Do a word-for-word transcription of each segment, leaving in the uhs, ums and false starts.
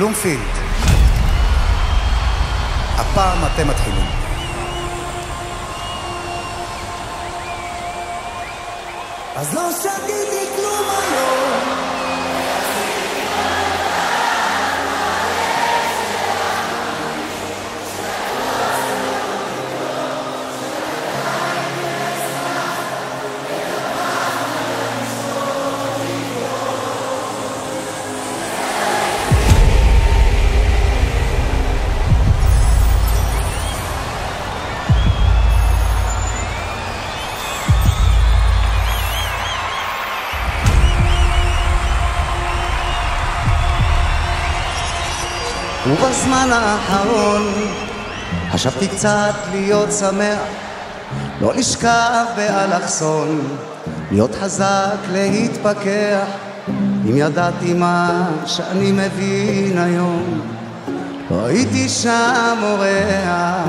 בלומפילד. הפעם אתם מתחילים. אז לא שתיתי כלום היום, ובזמן האחרון חשבתי קצת להיות שמח, לא לשכב באלכסון, להיות חזק, להתפכח. אם ידעתי מה שאני מבין היום, לא הייתי שם אורח.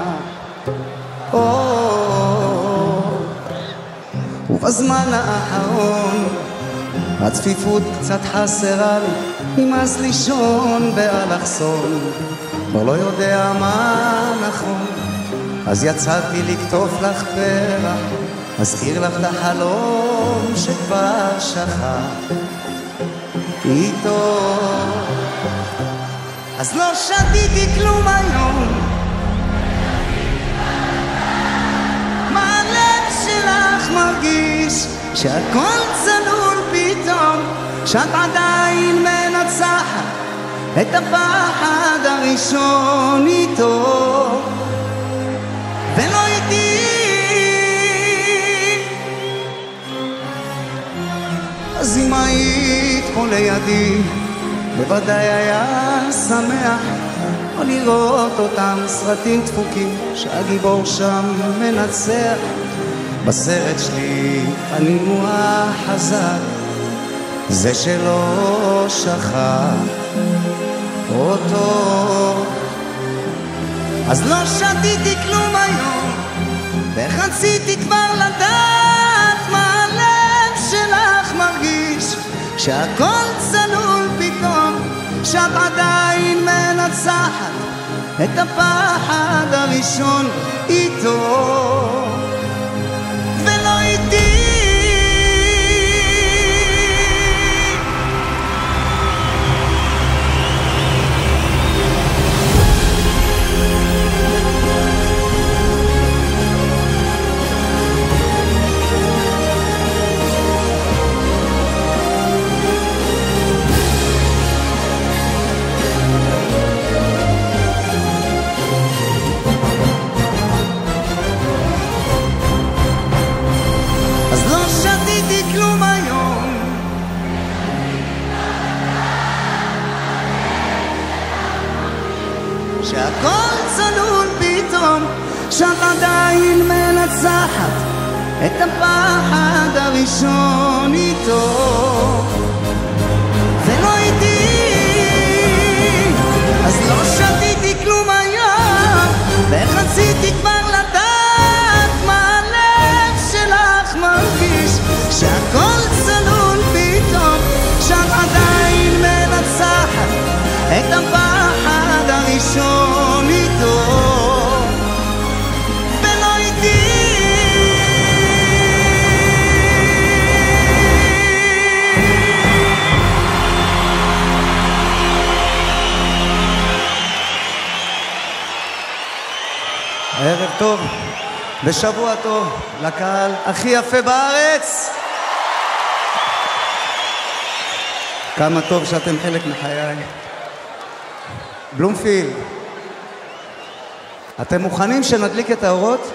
ובזמן האחרון הצפיפות קצת חסרה לי, נמאס לישון באלכסון, כבר לא יודע מה נכון. אז יצאתי לכתוב לך פרח, אזכיר לך את החלום שכבר שכח איתו. אז לא שתיתי כלום היום, מה הלב שלך מרגיש שהכל צלול פתאום, שאת עדיין מנצחת את הפחד הראשון איתו ולא איתי. אז אם היית פה לידי, בוודאי היה שמח, או לראות אותם סרטים דפוקים שהגיבור שם מנצח. בסרט שלי אני הוא החזק, זה שלא שכח אותו. אז לא שתיתי כלום היום, ואיך רציתי כבר לדעת מה הלב שלך מרגיש, שהכל צלול פתאום, שאת עדיין מנצחת את הפחד הראשון איתו ולא איתי. שהכל צלול פתאום, שאת עדיין מנצחת את הפחד הראשון איתו ולא איתי. אז לא שתיתי כלום היום, ואיך רציתי כבר לדעת מה הלב שלך מרגיש, שהכל צלול פתאום, שאת עדיין מנצחת את הפחד הראשון איתו ולא איתי. ערב טוב ושבוע טוב לקהל הכי יפה בארץ. כמה טוב שאתם חלק מחיי. בלומפילד, אתם מוכנים שנדליק את האורות?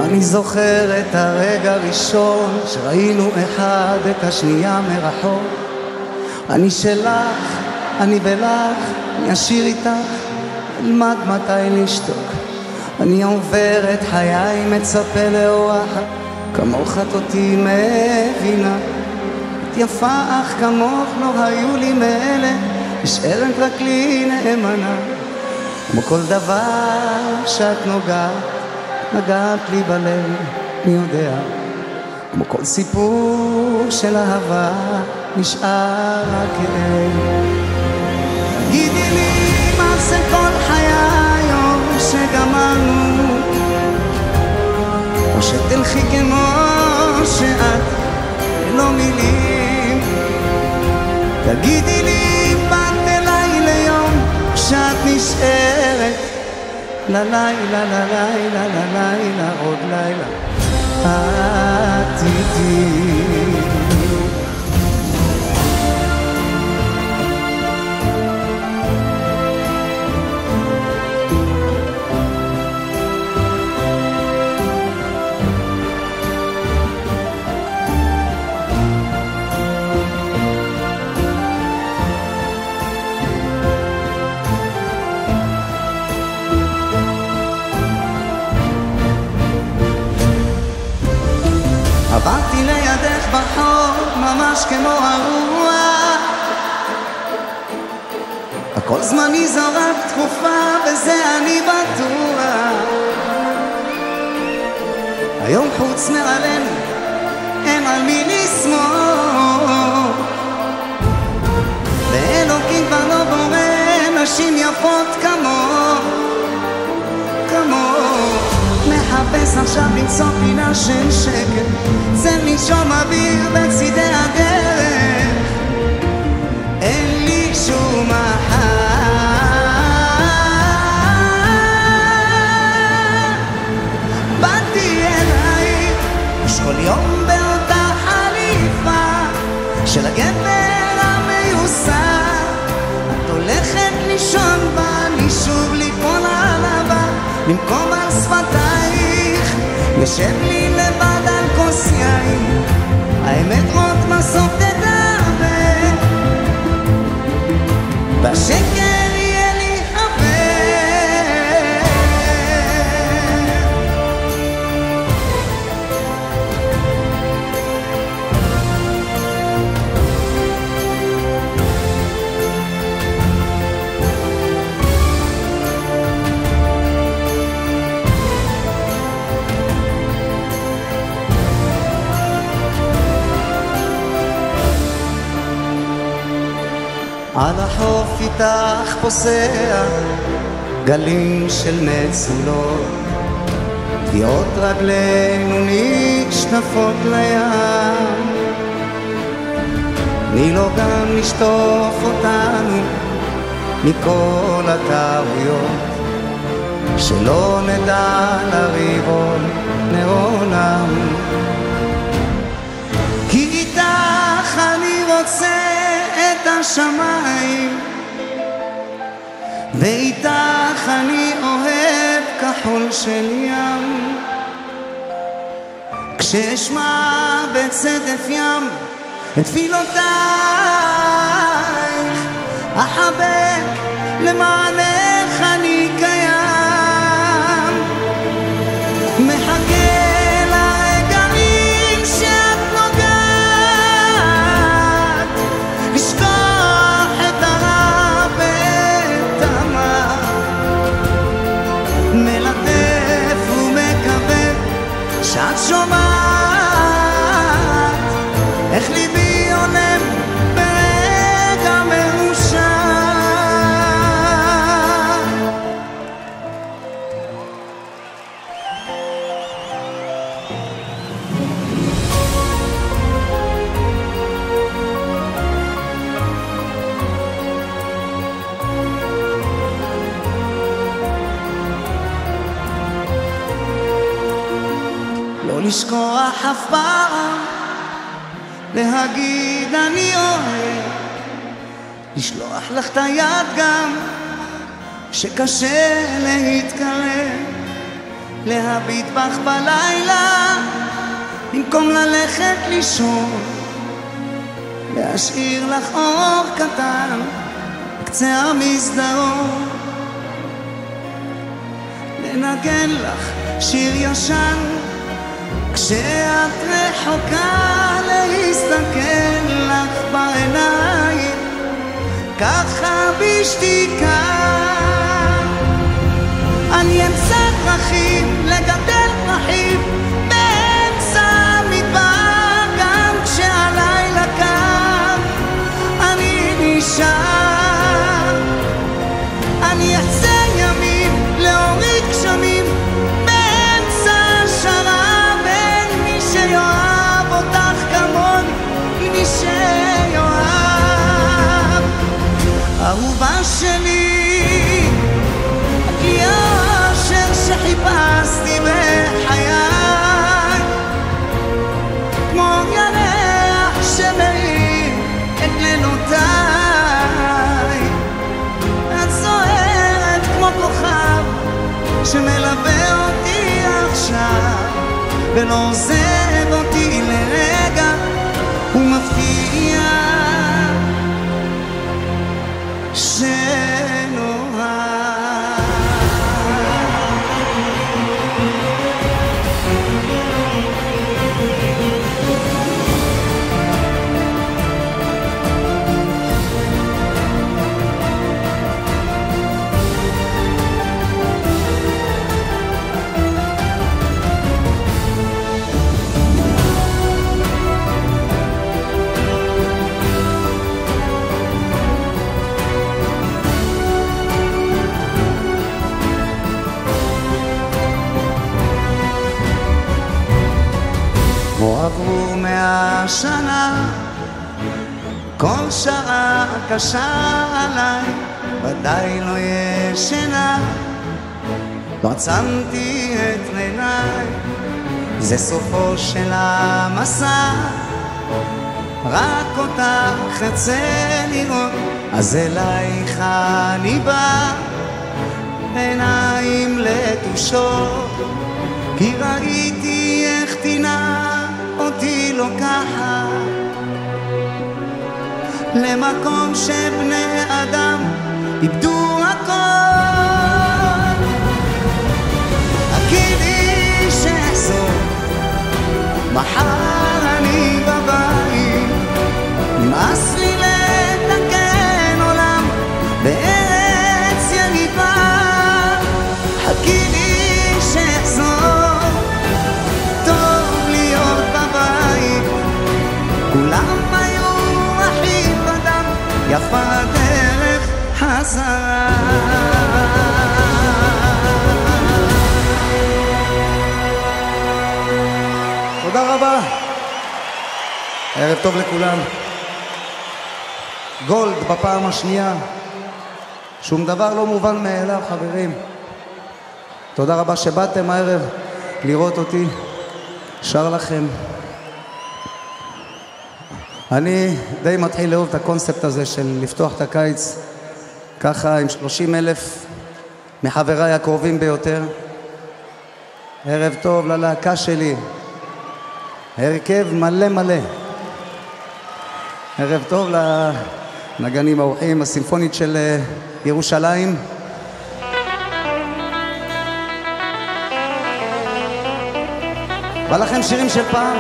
אני זוכר את הרגע הראשון שראינו אחד את השנייה מרחוק. אני שלך, אני בלך, אני אשיר איתך, אלמד מתי לשתוק. אני עובר את חיי מצפה לאורחת, כמוך אותי מבינה. את יפה אך כמוך לא היו לי מאלה, נשארת רק לי נאמנה. כמו כל דבר שאת נוגעת, נגעת לי בלב, אני יודע. כמו כל סיפור של אהבה, נשאר הכאב. גידי לי מה זה כל חיי היום שגמרנו, או שתלכי כמו שאת ללא מילים. תגידי לי באת אליי ליום שאת נשארת ללילה, ללילה, ללילה, עוד לילה את איתי. עברתי לידך בחור ממש כמו הרוח, הכל זמני זו רק תקופה בזה אני בטוח. היום חוץ מעלינו אין על מי לסמוך, ואלוקים כבר לא בורא נשים יפות כמוך, כמוך. מחפש עכשיו למצוא פינה של שקט, צא לנשום אוויר בצידי הדרך, אין לי שום אחר. באתי אלייך שכל יום באותה חליפה של הגבר המיוסר, את הולכת לישון בה, לי שוב ליפול עליו במקום על שפתייך. יושב לי לבד על כוס יין, האמת עוד בסוף תדבר, בשקר יהיה לי חבר. על החוף איתך פוסע גלים של מצולות, טביעות רגלינו נשטפות לים. אני לא גם נשטוף אותנו מכל הטעויות, שלא נדע לריב עוד לעולם. כי איתך אני רוצה את השמיים, ואיתך אני אוהב כחול של ים. כשאשמע בצדף ים את תפילותייך, אחבק למענך אני קיים. מחכה לרגעים שאת נוגעת, לשכוח את הרע ואת המר, מלטף ומקווה שאת שומעת איך ליבי עולם ברגע מאושר. לא לשכוח אף פעם להגיד אני אוהב, לשלוח לך את היד גם שקשה להתקרב, להביט בך בלילה במקום ללכת לישון, להשאיר לך אור קטן בקצה המסדרון, לנגן לך שיר ישן כשאת רחוקה, להסתכל לך בעיניים ככה בשתיקה. אני אמצא דרכים לגדל פרחים באמצע המדבר, גם כשהלילה קר אני נשאר. אני אעשה ימים להוריד גשמים באמצע השרב, אין מי שיואב אותך כמוני, מי שיואב. אהובה שלי, את לי האשר שחיפשתי בחיי, כמו ירח שמאיר את לילותיי. את זוהרת כמו כוכב שמלווה אותי עכשיו, ולא עוזב אותי לרגע, הוא מבטיח שנוהג. עברו מאה שנה, כל שעה קשה עליי, ודאי לא ישנה, לא עצמתי את עיניי. זה סופו של המסע, רק אותך ארצה לראות, אז אלייך אני בא בעיניים לתושות, כי ראיתי איך תינה אותי לוקחת למקום שבני אדם איבדו הכל. הגידי שאחזור, מחר אני בבית, נמאס לי לתקן עולם בארץ יריבה. הגידי שאחזור, טוב להיות בבית, כולם היו אחים בדם, יפה דרך חזרה. תודה רבה, ערב טוב לכולם. גולד בפעם השנייה, שום דבר לא מובן מאליו חברים. תודה רבה שבאתם הערב לראות אותי שר לכם. אני די מתחיל לאהוב את הקונספט הזה של לפתוח את הקיץ ככה עם שלושים אלף מחבריי הקרובים ביותר. ערב טוב ללהקה שלי, הרכב מלא מלא. ערב טוב לנגנים האורחים, הסימפונית של ירושלים. בא לכם שירים של פעם?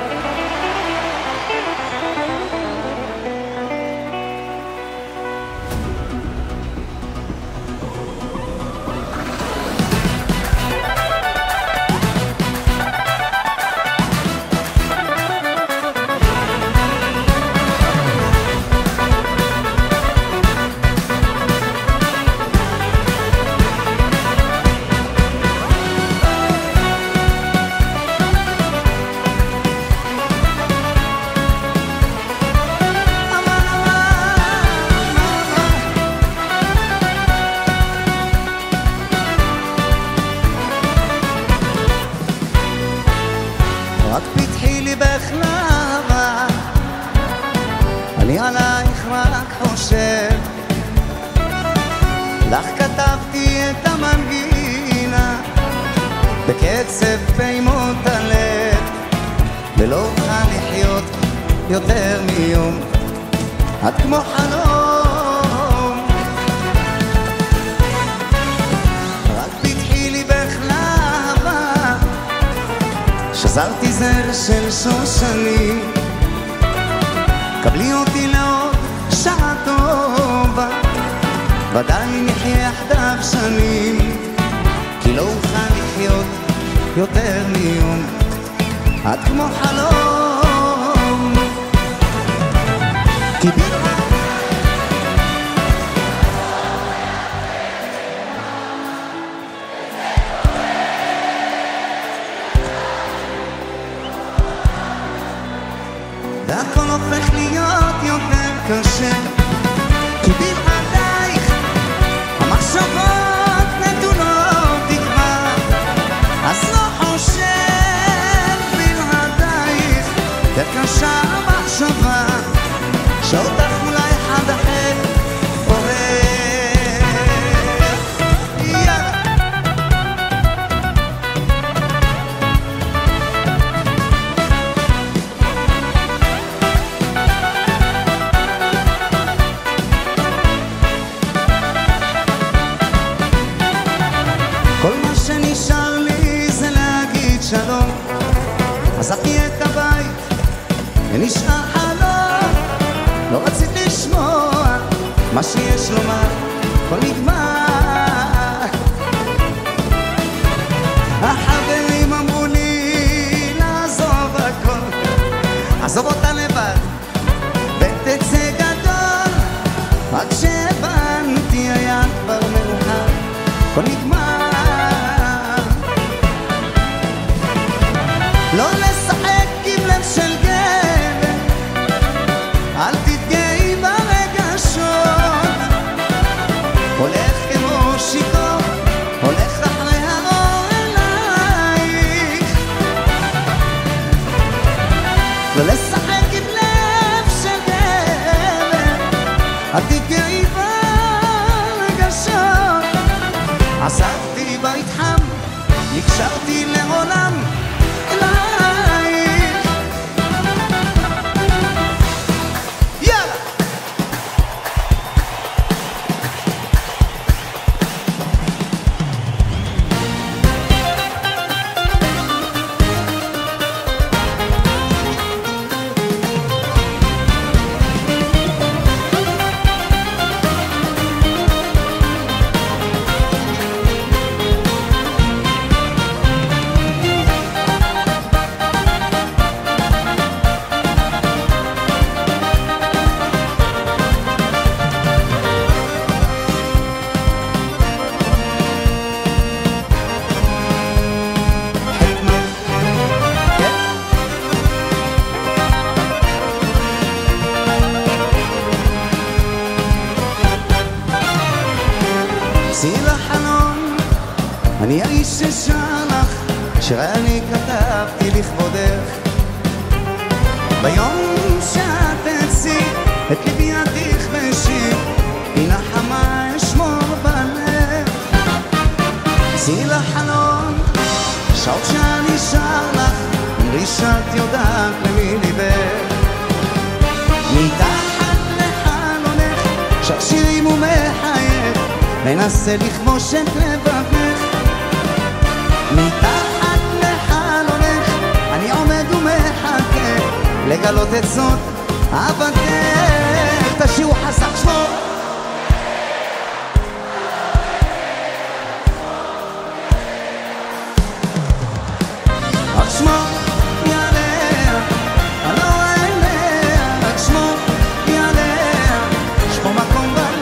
רק פתחי לי בחלבה, אני עלייך רק חושב, לך כתבתי את המנגינה בקצב פעימות הלב, ולא אוכל לחיות יותר מיום. את כמו חלום, רק פתחי לי בחלבה, שזרתי זר של שושנים, קבלי אותי לעוד שעה טובה, ודאי נחיה יחדיו שנים, כי לא אוכל לחיות יותר מיום. את כמו חלום, כי בלעד והכל הופך להיות יותר קשה, כי בלעדייך המחשבות נטולות תקווה, אז לא חושב בלעדייך יותר קשה המחשבה שאותך אולי אחד אחר אוהב. יאללה כל מה שנשאר לי זה להגיד שלום, עזבתי את הבית ונשאר חלום, לא רצית לשמוע מה שיש לומר, כל נגמר. החברים אמרו לי לעזוב הכל, עזוב אותה לבד ותצא גדול, רק שהבנתי היה כבר מאוחר, כל נגמר. לא לשחק עם לב של גבר, אל תתגאי ברגשות, הולך כמו שיכור, הולך אחרי האור אלייך. לא לשחק עם לב של גבר, אל תתגאי ברגשות. עזבתי בית חם, נקשרתי לעולם אלייך. יאללה אני האיש ששר לך, שיר אני כתבתי לכבודך, ביום שאת תצאי את ליבי עתיך בשיר, הנה חמה אשמור בלב. צאי לחלום, שעות שאני שר לך, אמרי שאת יודעת למי ליבך, מתחת לחלונך שר שירים ומחייך, מנסה לכבוש את לבבך. מתחת לחלונך אני עומד ומחכה לגלות את זאת אהבתך. תשירו חזק שמו רק שמו יעלה, אני לא אעלה, רק שמו יעלה, שמו מקום בלב.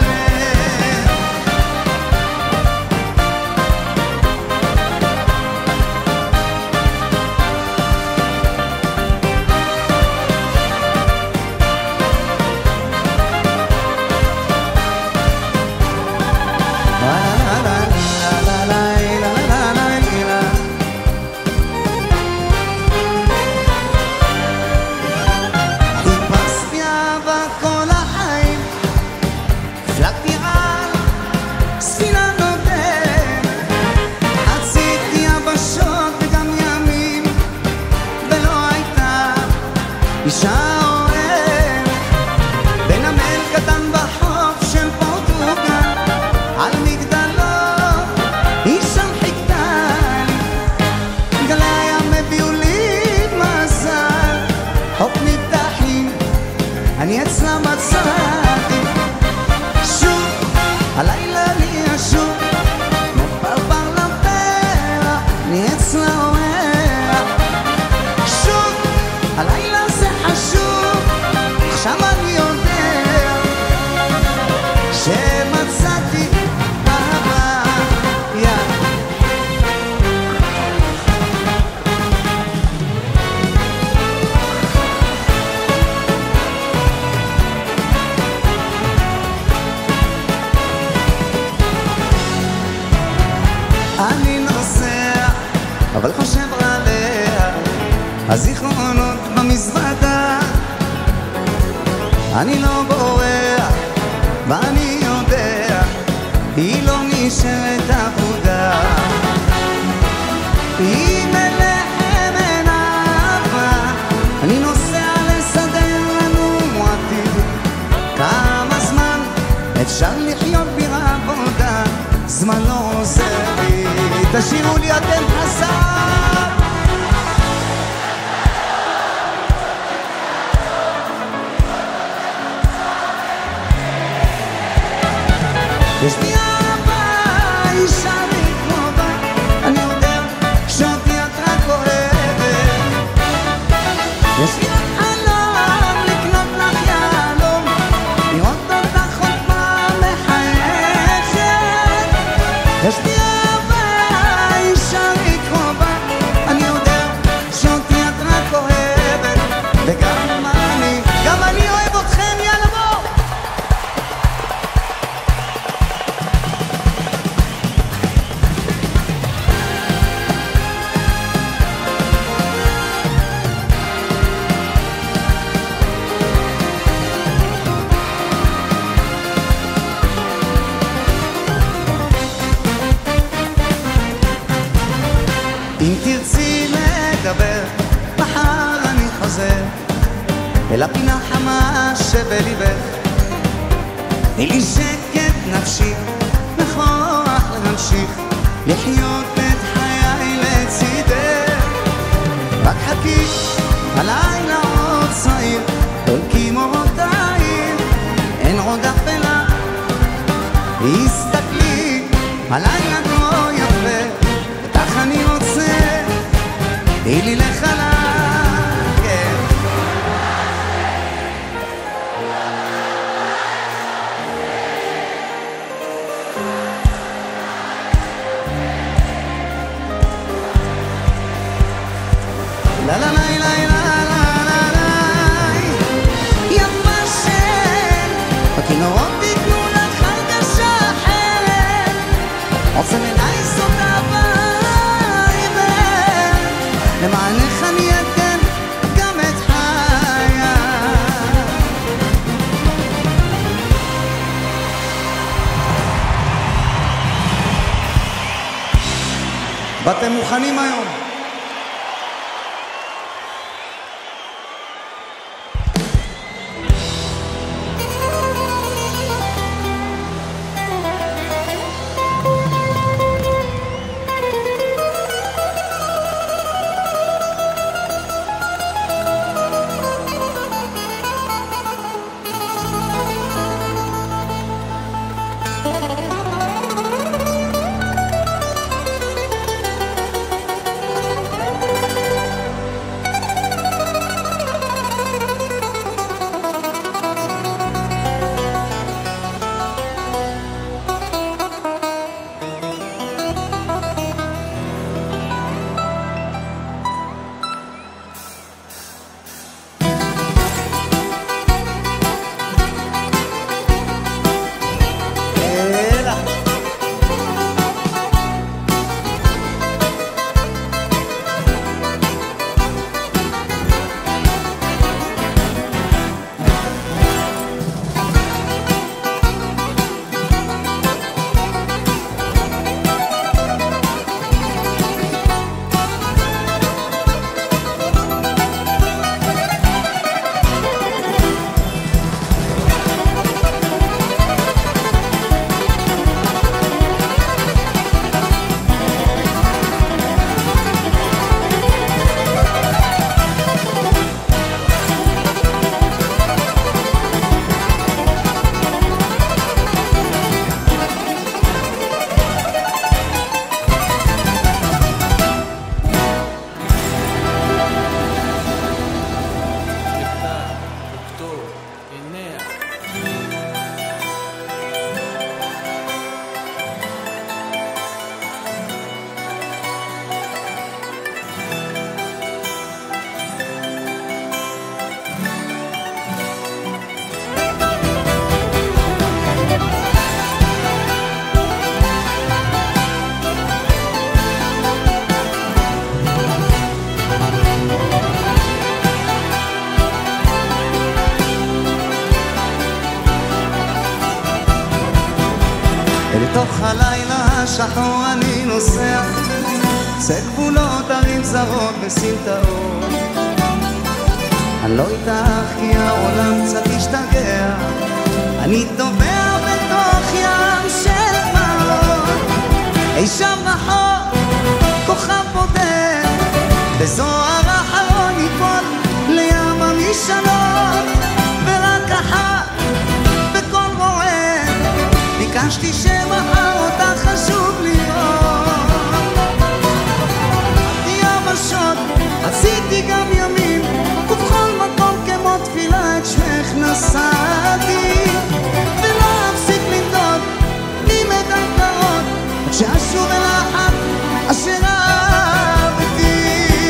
אישה אוהבת בנמל קטן בחוף של פורטוגל, על מגדלות היא שם חיכתה לי, גלי הים הביאו לי מזל, חוף מבטחים אני אצלה מצאתי, שוב הלילה לי אשוב כמו פרפר לפרח, אני אצלה אוהב, שוב הלילה זה חשוב, עכשיו אני יודע שמצאתי אהבה, yeah. אני נוסע אבל חושב עליה, הזיכרונות במזוודה, אני לא בורח ואני יודע היא לא נשארת עבודה, היא מלחם אין אהבה, אני נוסע לסדר לנו עתיד, כמה זמן אפשר לחיות בעבודה, זמן לא עוזר לי, תשאירו לי אתם חזק, יש לי אהבה, אישה לי קרובה, אני יודע שאותי את רק אוהבת, יש לי רק חלום לקנות לך יהלום, לראות אותך עוד פעם מחייכת, יש לי אהבה, אישה לי קרובה, אני יודע שאותי את רק אוהבת, וגם אני, גם אני אוהב אתכם, יאללה בוא! אם תרצי לדבר, מחר אני חוזר אל הפינה חמה שבליבך, תני לי שקט נפשי, בכוח להמשיך לחיות את חיי לצידך, רק חכי, הלילה עוד צעיר, דולקים אורות העיר, אין עוד אפלה, הסתכלי, הלילה כה יפה, אותך אני רוצה, תני לי לחלק, כן. לה לה לה לה לה לה לה יפה של בכינורות תיתנו לך הרגשה אחרת, עוצם עיניי זאת הווייבר, למענך אני אתן גם את חיי, ואתם מוכנים היום? שחור אני נוסע, צא גבולות ערים זרות בסמטאות. אני לא איתך כי העולם קצת השתגע, אני טובע בתוך ים של דמעות. אי שם רחוק כוכב בודד, בזוהר האחרון ייפול לים המשאלות, ורק אחת בקול רועד ביקשתי שמחר אותה חשוב לראות. יבשות עשיתי גם ימים, ובכל מקום כמו תפילה את שמך נסעתי, ולא אפסיק למדוד לי מדקרות עד שאשוב אל האחת אשר אהבתי.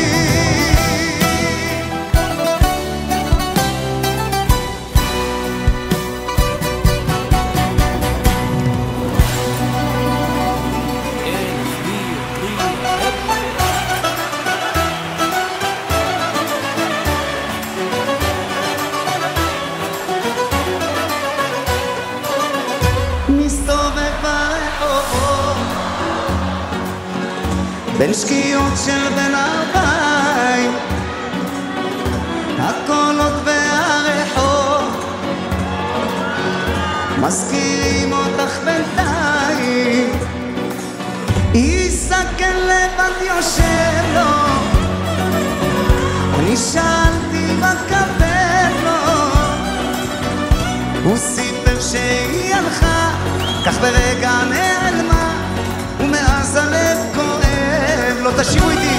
בין שקיעות של בין ארבעים, הקולות והריחות מזכירים אותך בינתיים. יסתכל לבד יושב לו, אני שאלתי בקבל לו, הוא סיפר שהיא הלכה, כך ברגע נעלמה, ומאז הלב כואב. לא תשירו איתי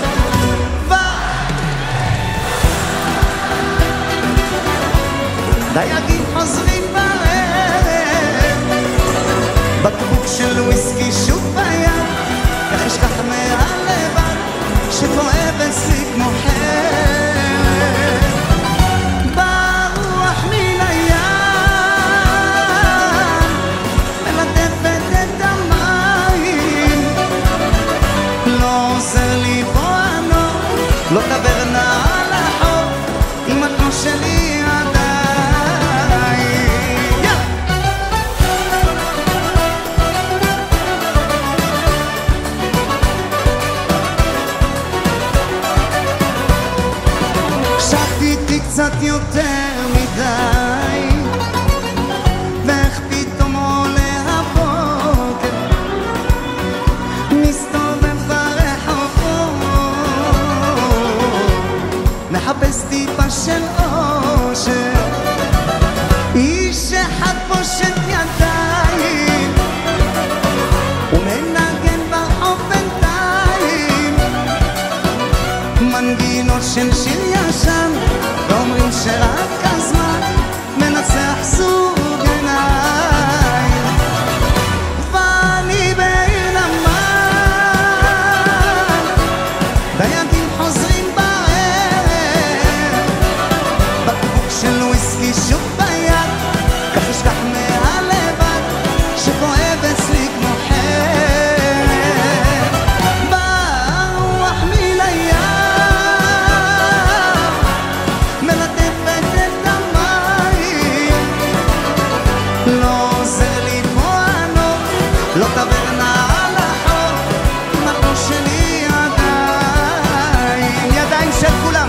דייגים חוזרים בערב, בקבוק של וויסקי שוב ביד, כך אשכח מהלבד שכואב אצלי כמו חרב. ברוח מן הים מלטפת את המים, לא עוזר לי בואנו, לא תברנה על החוק אם את לא שלי עדיין. שתיתי קצת יותר מדי, ואיך פתאום עולה הבוקר, מסתובב מחפש טיפה של אושר, איש אחד פושט ידיים ומנגן ברחוב בינתיים מנגינות של שיר ישן, ואומרים שרק הזמן מנצח זוג עיניים. ואני בעיר נמל, דייגים חוזרים של וויסקי שוב ביד, כך אשכח מהלבד שכואב אצלי כמו חרב. ברוח מן הים מלטפת את המים, לא עוזר לי בואנו, לא תברנה על החוק אם את לא שלי עדיין. ידיים של כולם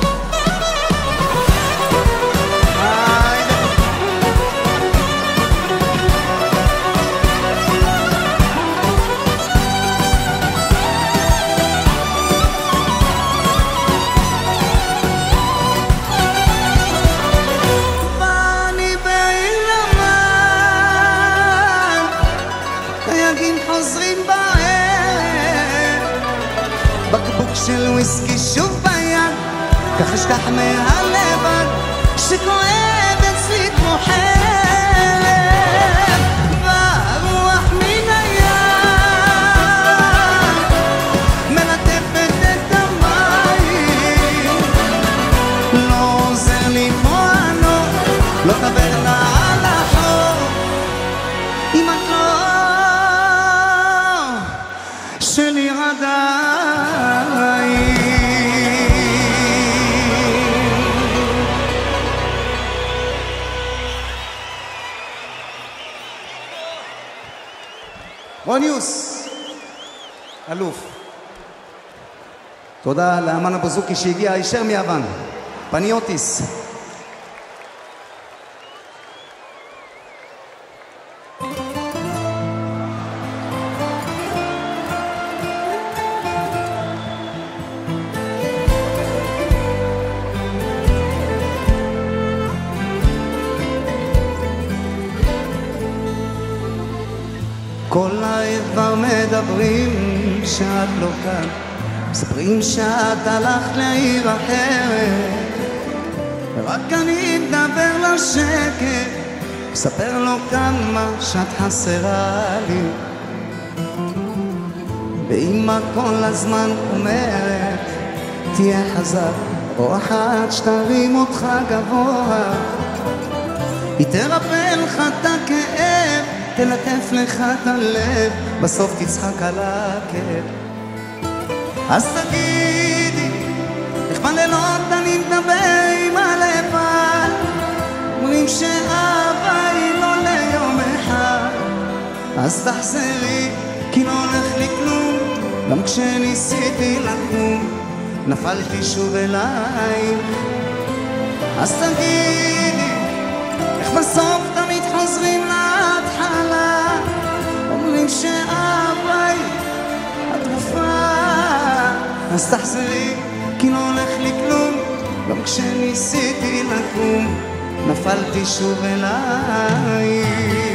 חוזרים בערב, בקבוק של וויסקי שוב ביד, כך אשכח מהלבד שכואב אצלי כמו חרב. ברוח מן הים מלטפת את המים, לא עוזר לי בואנו, לא תברנה על החוק אם את לא שלי עדיין. רוניוס אלוף. תודה לאמן הבוזוקי שהגיע הישר מיוון. פניוטיס. כל העבר מדברים שאת לא כאן, מספרים שאת הלכת לעיר אחרת, רק אני מדבר לשקט, מספר לו כמה שאת חסרה לי, ואמא כל הזמן אומרת תהיה חזק, או אחת שתרים אותך גבוה, היא תרפא לך את הכאב, תלטף לך את הלב, בסוף תצחק על הכאב. אז תגידי, איך בלילות אני מדבר עם הלבד, אומרים שאהבה היא לא ליום אחד, אז תחזרי, כי לא הולך לי כלום, גם כשניסיתי לקום, נפלתי שוב אלייך. אז תגידי, איך בסוף תמיד חוזרים להתחלה, אומרים שאהבה היא התרופה, אז תחזרי, כי לא הולך לי כלום, גם כשניסיתי לקום, נפלתי שוב אלייך.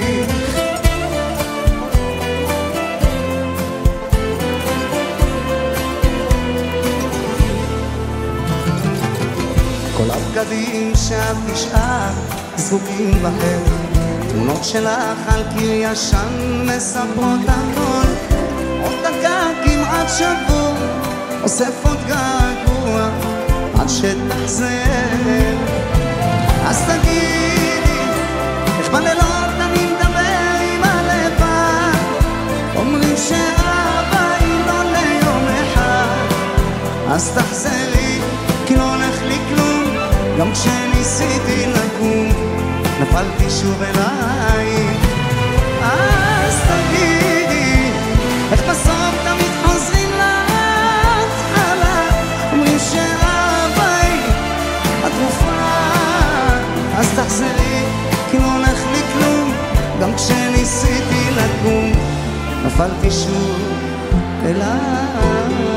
כל הבגדים שאת תשאר זרוקים בהם, תמונות שלך על קיר ישן מספרות הכל, עוד דקה כמעט שבור, אוסף עוד געגוע עד שתחזר. אז תגידי, איך בלילות אני מדבר עם הלבד, אומרים שאהבה היא לא ליום אחד, אז תחזרי, כי לא הולך לי כלום, גם כשניסיתי לקום, נפלתי שוב אלייך. אז תגידי, איך בסוף תמיד חוזרים להתחלה, אומרים שאהבה היא התרופה, אז תחזרי, כי לא הולך לי כלום, גם כשניסיתי לקום, נפלתי שוב אלייך.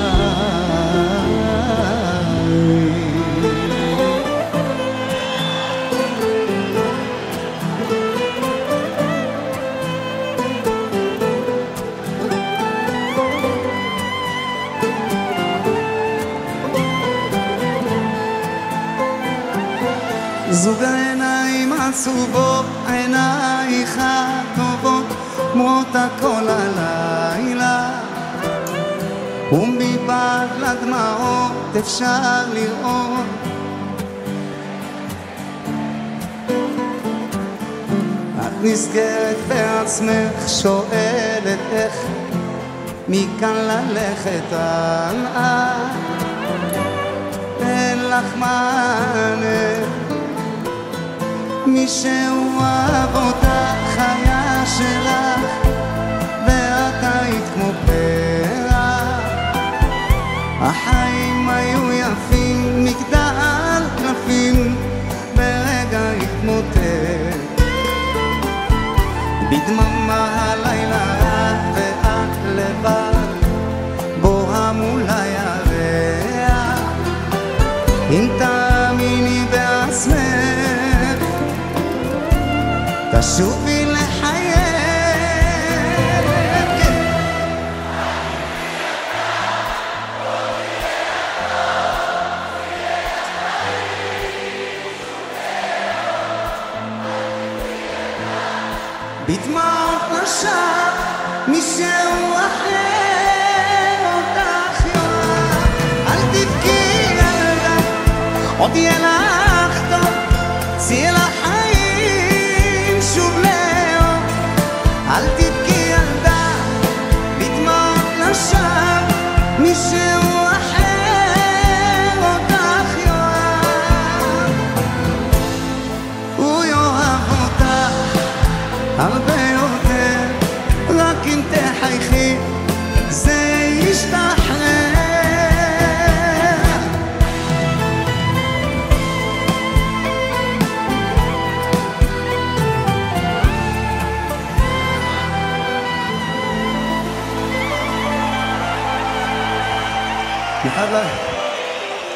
זוג העיניים עצובות, עינייך הטובות, אומרות הכל הלילה, ומבעד לדמעות אפשר לראות את נזכרת בעצמך, שואלת איך מכאן ללכת הלאה, אין לך מענה, מישהו אהב אותך, חיה שלך, ואת היית כמו פרח, החיים היו יפים, מגדל קלפים, ברגע התמוטט, בדממה הלילה רע, ואת לבד, בוהה מול הירח, אם תאמיני בעצמך, תשובי לחייך. בדמעות נשק מישהו אחר אותך יאהב, אל תבכי ילדה, עוד יהיה לך טוב, צאי לחיים שוב לאור, אל תבכי ילדה, בדמעות נשק מישהו אחר אותך יאהב, הוא יאהב אותך הרבה יותר, רק אם תחייכי זה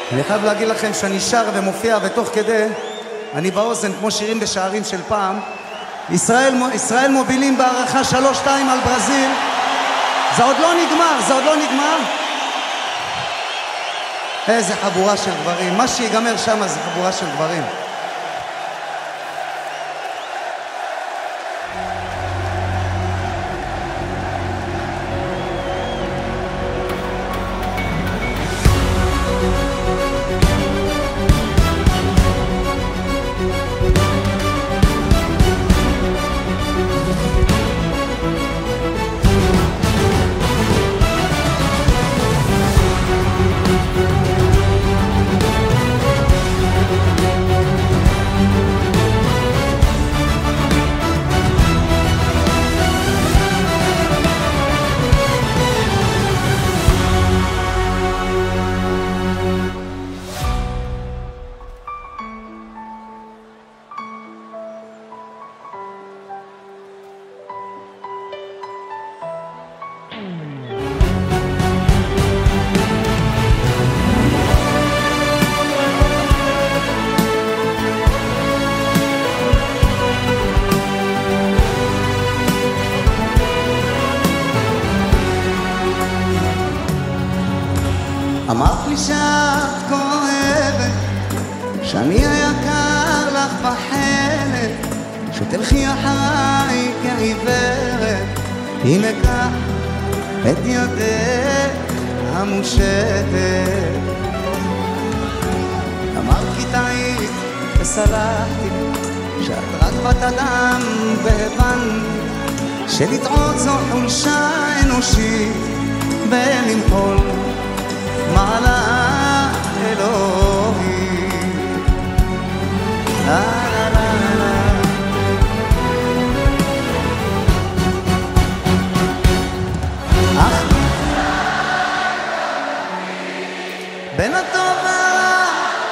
אני חייב להגיד לכם שאני שר ומופיע ותוך כדי אני באוזן כמו שירים בשערים של פעם. ישראל, ישראל מובילים בהערכה שלוש שתיים על ברזיל. זה עוד לא נגמר, זה עוד לא נגמר. איזה חבורה של גברים, מה שיגמר שם זה חבורה של גברים. אמרת לי שאת כואבת, שאני היקר לך בחלק, שתלכי אחריי כעיוורת, הנה קח את ידך המושטת. אמרת כי טעית וסלחתי, שאת רק בת אדם והבנתי, שלטעות זו חולשה אנושית ולמחול מעלה אלוהים. לה לה לה לה אך בין הטוב והרע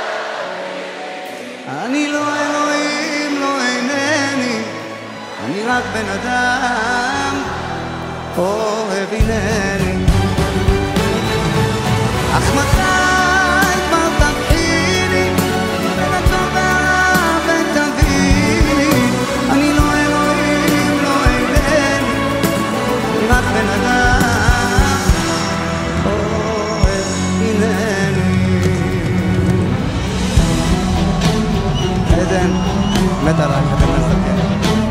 אני לא אלוהים, לא אינני, אני רק בן אדם אוהב הנני. אך מתי כבר תבחיני בין הטוב והרע ותביני, אני לא אלוהים, לא אינני, אני רק בן אדם אוהב הנני. עדן, מת עליי, אתם מזדקן.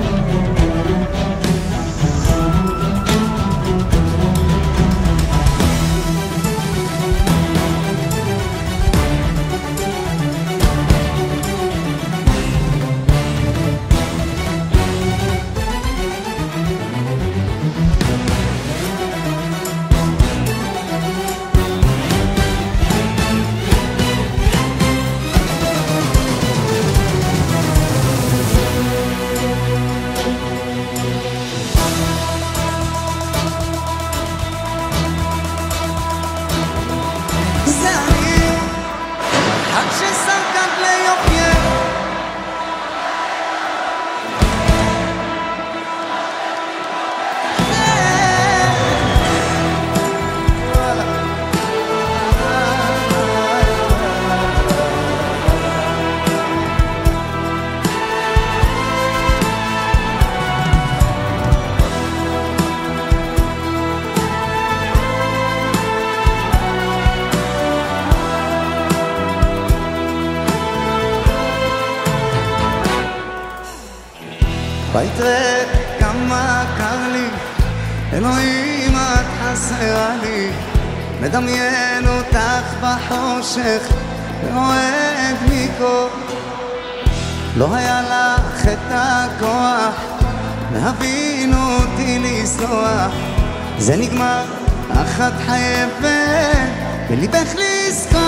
בית ריק, כמה קר לי, אלוהים את חסרה לי, מדמיין אותך בחושך ורועד מכל. לא היה לך את הכוח להבין אותי לסלוח, זה נגמר, אך את חייבת בליבך לזכור.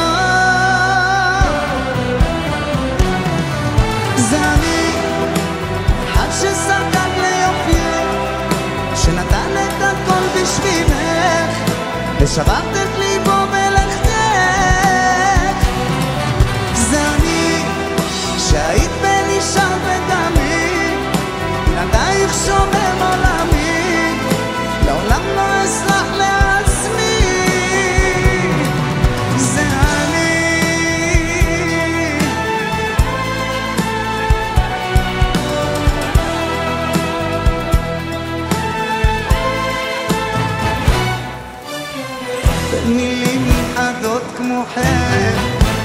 זה אני שסרקק ליופייך, שנתן את הכל בשבילך, ושברת את ליבו בלכתך. זה אני שהיית בנשאר בדמי, בלעדייך שומם עולמי, לעולם לא אסלח לעצמי. זה אני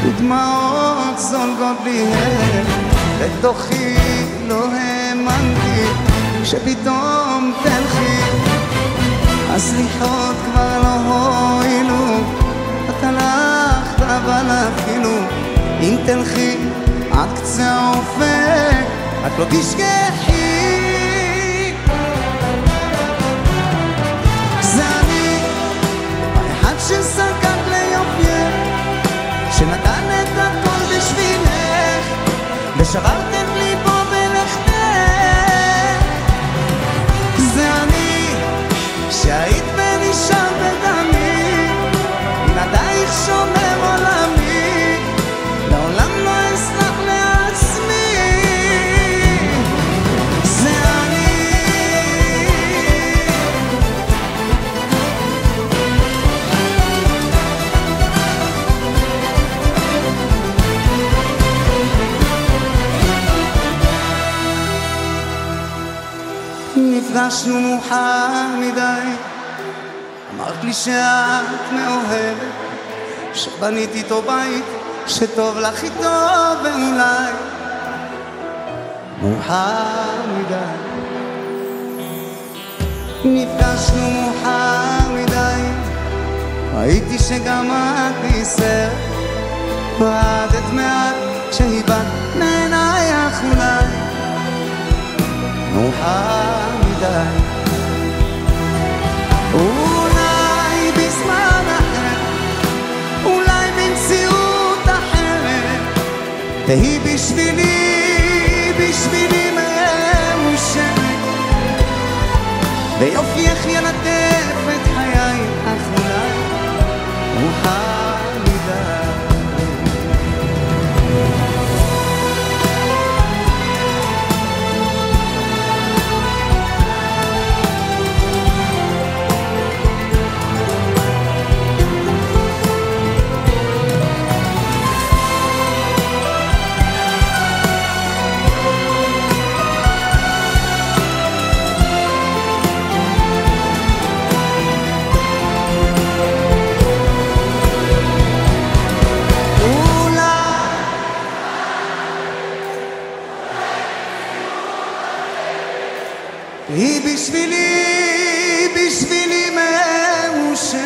ודמעות זולגות לי הלם, לתוכי לא האמנתי שפתאום תלכי, הסליחות כבר לא הועילו, את הלכת אבל אפילו אם תלכי עד קצה האופק את לא תשכחי. זה אני, האחד שסקק ליופייך, שנתן את הכל בשבילך, ושברת את ליבו בלכתך. זה אני, שהיית ונשאר בדמי, בלעדייך שומר עולמי, לעולם לא אסלח לעצמי. זה אני. נפגשנו מאוחר מדי, אמרת לי שאת מאוהבת, שבניתי איתו בית, שטוב לך איתו ואולי מאוחר מדי. נפגשנו מאוחר מדי, ראיתי שגם את בישר, רעדת מעט כשהיבט מעינייך אולי מאוחר מדי. אולי בזמן אחר, אולי במציאות אחרת, תהי בשבילי, בשבילי מאושרת, ויופייך ילטף את חיי, אך אולי מאוחר מדי. היא בשבילי, בשבילי מאושרת,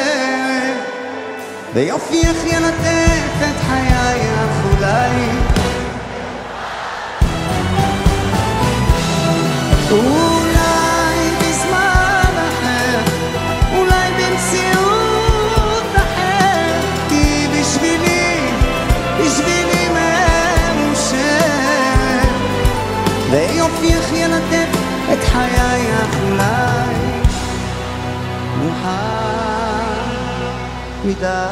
ויופייך ילטף את חייך אולי. אולי בזמן אחר, אולי במציאות אחרת, היא בשבילי, בשבילי מאושרת, ויופייך ילטף את חייך אולי מאוחר מדי.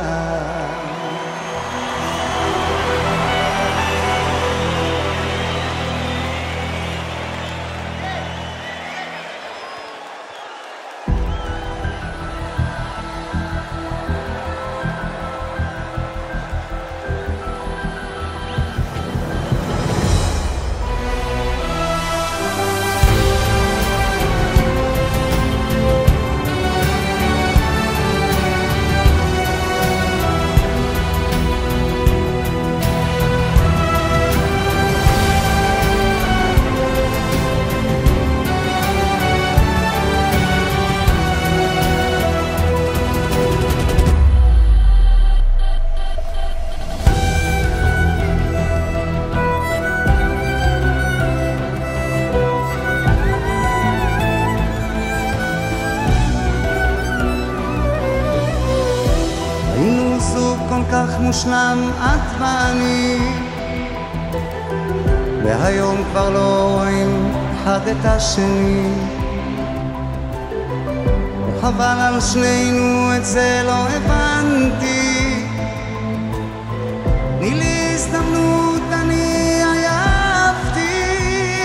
כל כך מושלם את ואני, והיום כבר לא רואים אחד את השני, וחבל על שנינו, את זה לא הבנתי. תני לי הזדמנות, אני עייפתי.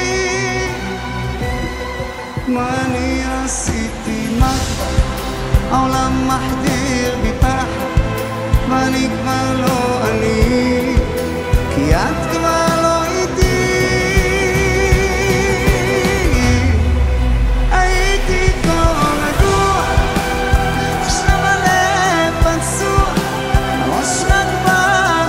מה אני עשיתי? מה כבר? העולם מחדיר בי פחד, ואני כבר לא אני, כי את כבר לא איתי. הייתי כה רגוע, עכשיו הלב פצוע, הראש רק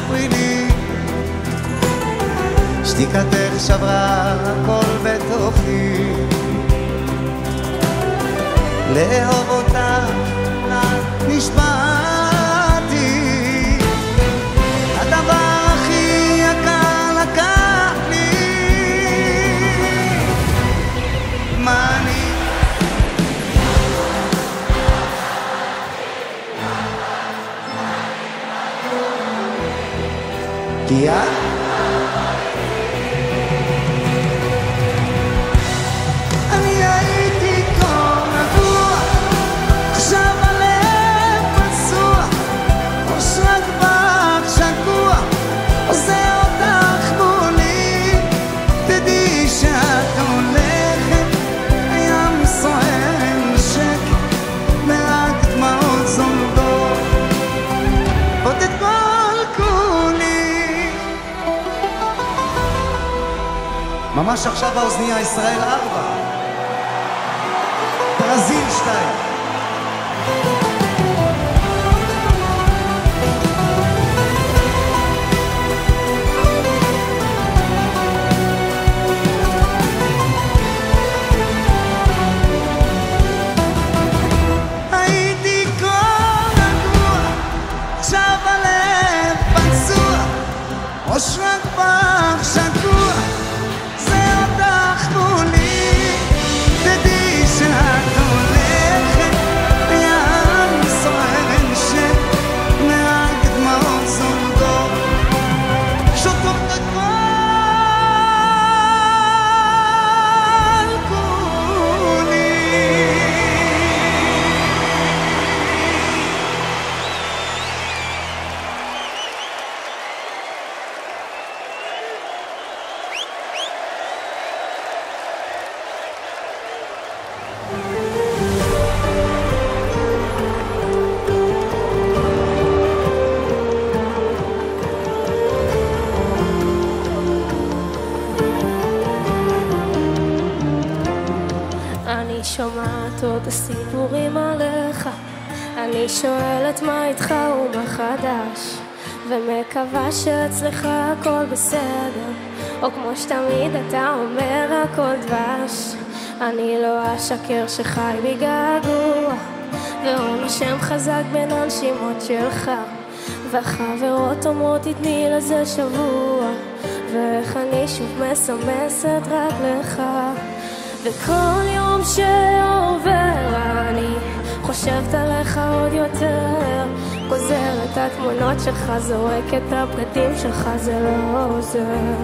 ספרי לי. שתיקתך שברה הכל בתוכי, לאהוב אותך נשבעתי, הדבר הכי יקר לקח לי. מה אני? כי את ממש עכשיו באוזניה, ישראל ארבע, ברזיל שתיים. הייתי כה רגוע, עכשיו הלב פצוע, ראש רק בך שקוע, שאת הולכת בים סוער הנשק, מעל דמעות זולגות שוטפות את כל כולי. שומעת עוד הסיפורים עליך, אני שואלת מה איתך ומה חדש, ומקווה שאצלך הכל בסדר, או כמו שתמיד אתה אומר הכל דבש. אני לא אשקר שחי בי געגוע, והוא נושם חזק בין הנשימות שלך, והחברות אומרות תתני לזה שבוע, ואיך אני שוב מסמסת רק לך. וכל יום שעובר אני חושבת עליך עוד יותר, גוזרת את התמונות שלך, זורקת את הבגדים שלך, זה לא עוזר.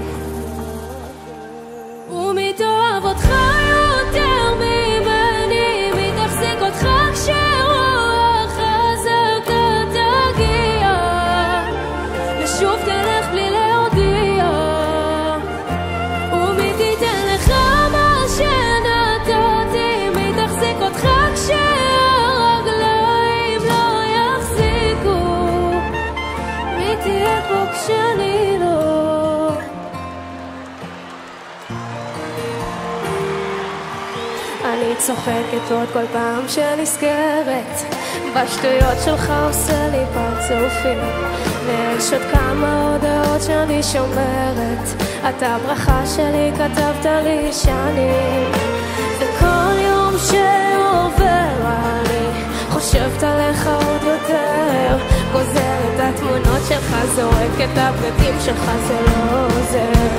ומתאהב אותך יותר ממני, מתחזיק אותך כשרוח חזקה תגיע, ושוב תלך בלי להודיע, ומי תיתן לך מה שנתתי, מתחזיק אותך כשהרגליים לא יחזיקו, מי תהיה פה כשאני לא. אני צוחקת עוד כל פעם שנזכרת בשטויות שלך, עושה לי פרצופים, ויש עוד כמה הודעות שאני שומרת, אתה ברכה שלי כתבת לי שנים, וכל יום שעובר אני חושבת עליך עוד יותר, גוזרת את התמונות שלך, זורקת את הבגדים שלך, זה לא עוזר.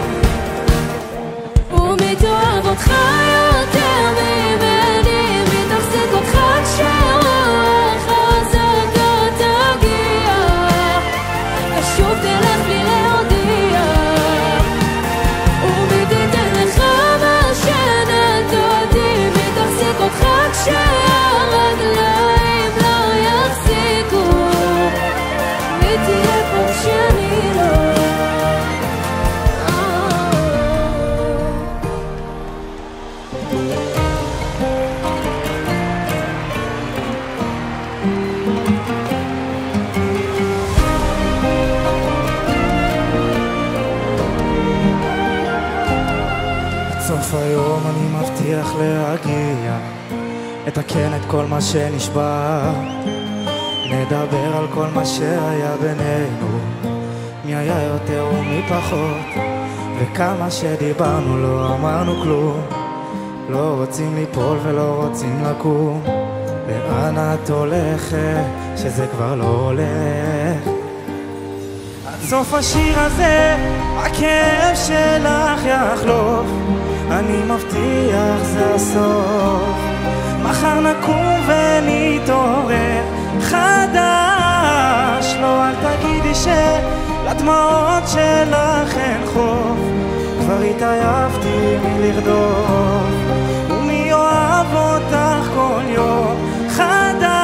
ומתאהב אותך יותר ממני, מתחזיק אותך כשהרוח חזקה תגיע, ושוב תלך בלי להודיע, ומי תיתן לך מה שנתתי, מתחזיק אותך כשהרגליים לא יחזיקו, מי תהיה פה כשאני לא. בסוף היום אני מבטיח להגיע, לתקן את כל מה שנשבר, נדבר על כל מה שהיה בינינו, מי היה יותר ומי פחות, וכמה שדיברנו לא אמרנו כלום. לא רוצים ליפול ולא רוצים לקום. לאן את הולכת שזה כבר לא הולך? עד סוף השיר הזה הכאב שלך יחלוף, אני מבטיח זה הסוף. מחר נקום ונתעורר חדש. לא אל תגידי שלדמעות שלך אין חוף, כבר התעייפתי מלרדוף, ומי אוהב אותך כל יום חדש.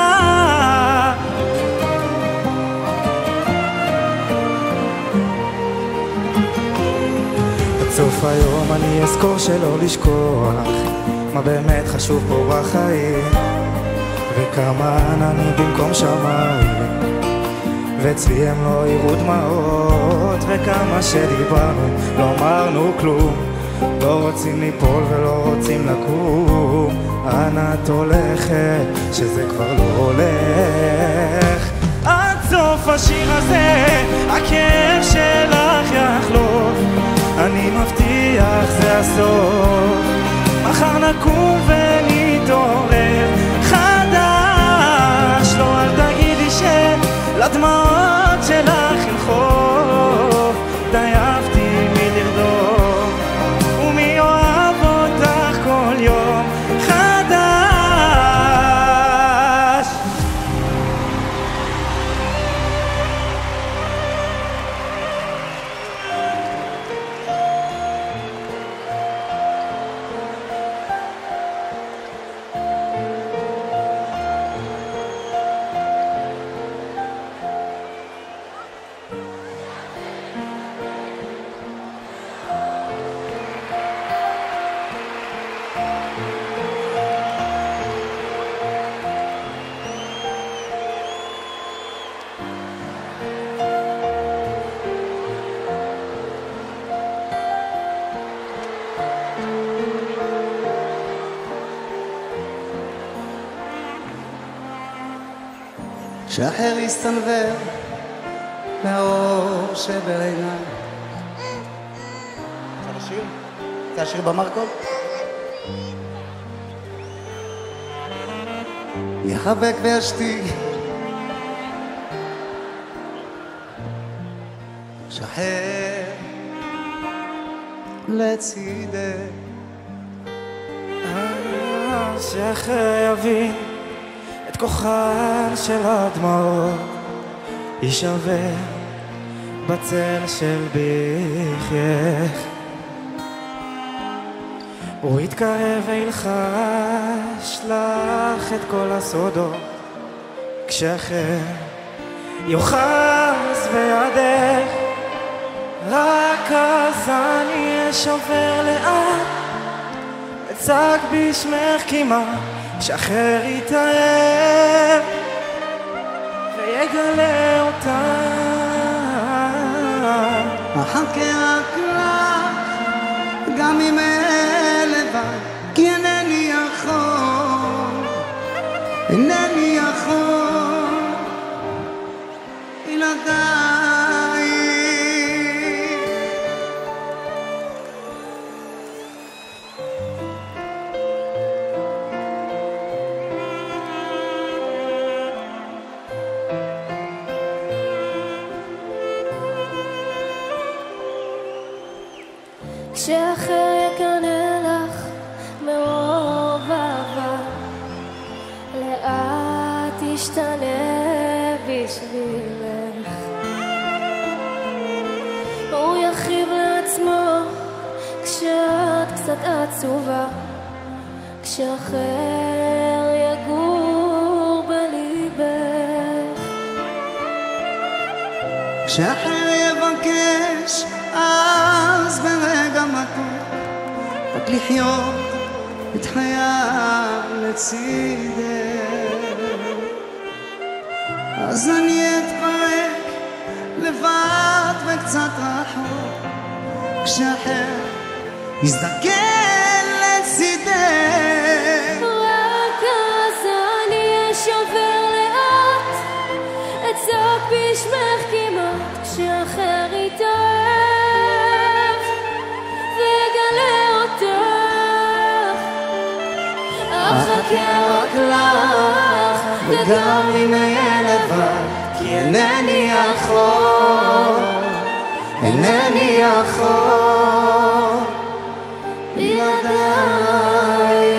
בסוף היום אני אזכור שלא לשכוח מה באמת חשוב פה בחיים, וכמה עננים במקום שמיים, ואצלי הם לא יראו דמעות, וכמה שדיברנו לא אמרנו כלום. לא רוצים ליפול ולא רוצים לקום. אנה את הולכת שזה כבר לא הולך? עד סוף השיר הזה הכאב שלך יחלוף, אני מבטיח זה הסוף. מחר נקום ונתעורר חדש. לא אל תגידי שלדמעות שלך אין חוף, התעייפתי מלרדוף, ומי אוהב אותך כל יום חדש. שאחר יסתנבר מהאור שבעיניי. רוצה לשיר? רוצה לשיר במרקול? יחבק וישתיק שחר לצידי, שאחר יבין את כוחן של הדמעות, יישבר בצל של ביחייך, הוא יתקרב וילחש לך את כל הסודות, כשאחר יוחז וידך, רק אז אני אשבר לאט, אצעק בשמך כמעט, שאחר יתאהב ויגלה אותה. אחכה רק לך גם אם לבד, כי אינני יכול, אינני יכול בלעדייך. כשאחר יקנה לך מרוב אהבה, לאט תשתנה בשבילך, הוא ירחיב לעצמו כשאת קצת עצובה, כשאחר יגור בליבך, כשאחר יבקש אז ברגע מתוק רק לחיות את חייו לצידך, אז אני אתפרק לבד וקצת רחוק, כשאחר יזדקן לצידך, רק אז אני אשבר לאט, אצעק בשמך כמעט, כשאחר מחכה רק לך, וגם אם אהיה לבד, כי אינני יכול, אינני יכול בלעדיי.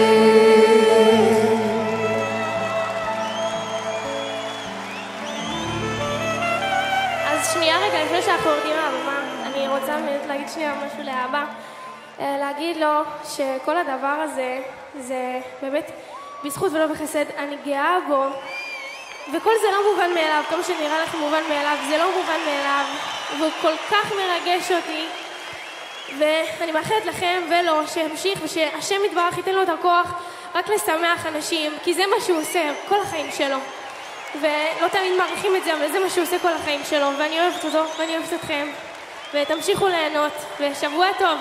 אז שנייה רגע, לפני שאנחנו יורדים מהבמה, אני רוצה באמת להגיד שנייה משהו לאבא. להגיד לו שכל הדבר הזה זה באמת בזכות ולא בחסד. אני גאה בו, וכל זה לא מובן מאליו. כמה שנראה לכם מובן מאליו, זה לא מובן מאליו, והוא כל כך מרגש אותי, ואני מאחלת לכם ולו שימשיך ושהשם יתברך ייתן לו את הכוח רק לשמח אנשים, כי זה מה שהוא עושה כל החיים שלו, ולא תמיד מעריכים את זה, אבל זה מה שהוא עושה כל החיים שלו, ואני אוהבת אותו ואני אוהבת אתכם, ותמשיכו ליהנות, ושבוע טוב.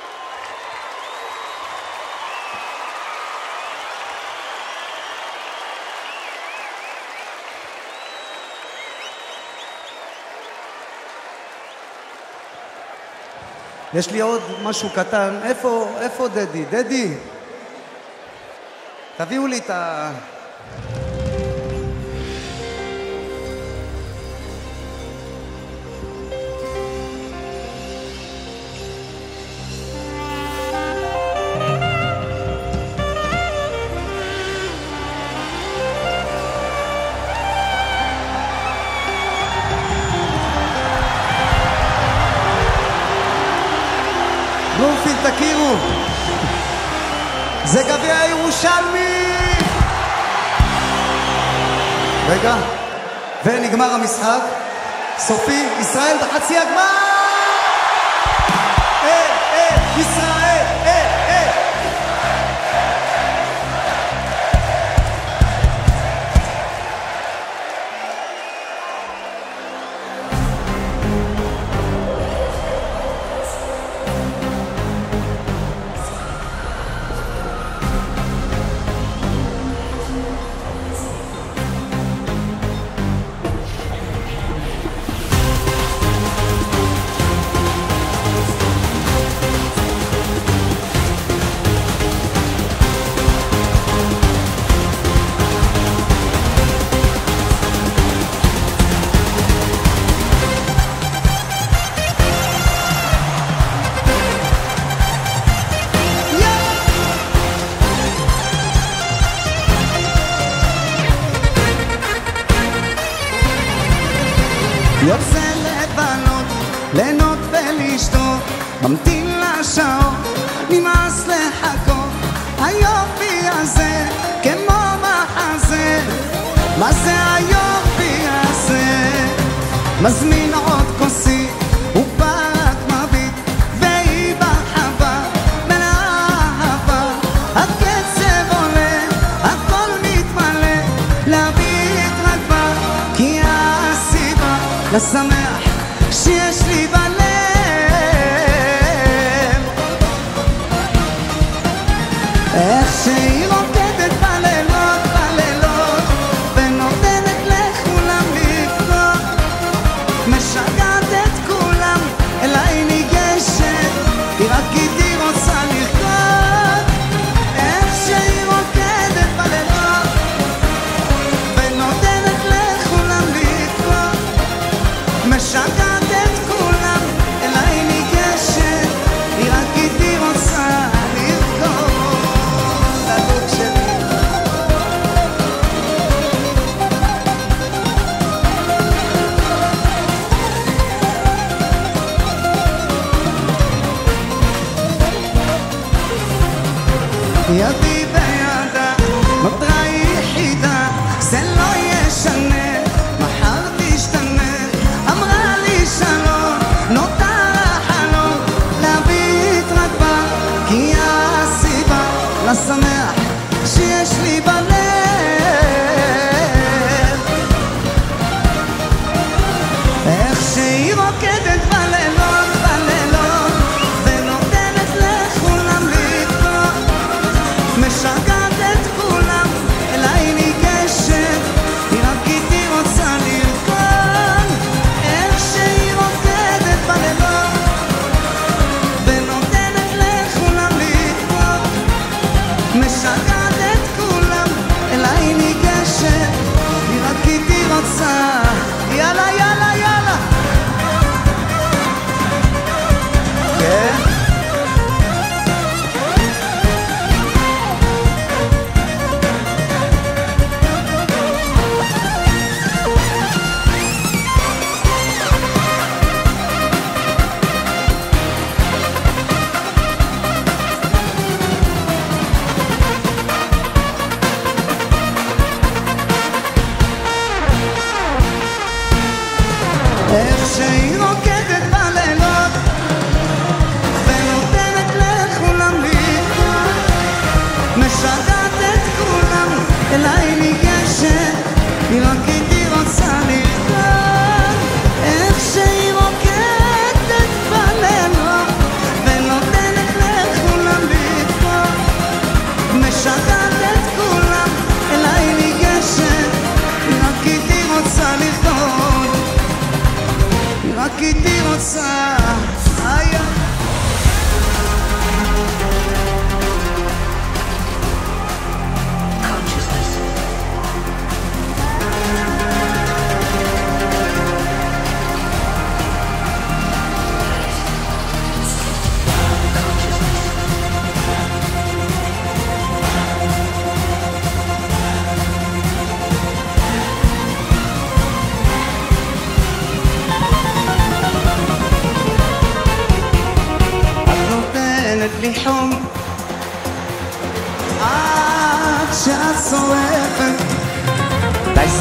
יש לי עוד משהו קטן. איפה, איפה דדי? דדי, תביאו לי את ה... בלומפילד, תכירו, זה גביע הירושלמי. רגע, ונגמר המשחק סופי, ישראל בחצי הגמר. אה, אה, ישראל, אה, אה. יוצא לבנות, ליהנות ולשתות, ממתין לשעות, נמאס לחכות. היופי הזה כמו מחזה, מה זה היופי הזה? מזמין עוד כוסי ופרק מביט, והיא בחווה בין האהבה. הקצב עולה, הכל מתמלא, להביט רק בה, כי הסיבה לשמח שיש לי בלב. איך שהיא רוקדת בלילות בלילות, ונותנת לכולם לפנות, משגעת את כולם, אליי ניגשת, היא רק איתי רוצה לרקוד. איך שהיא רוקדת בלילות, ונותנת לכולם לפנות,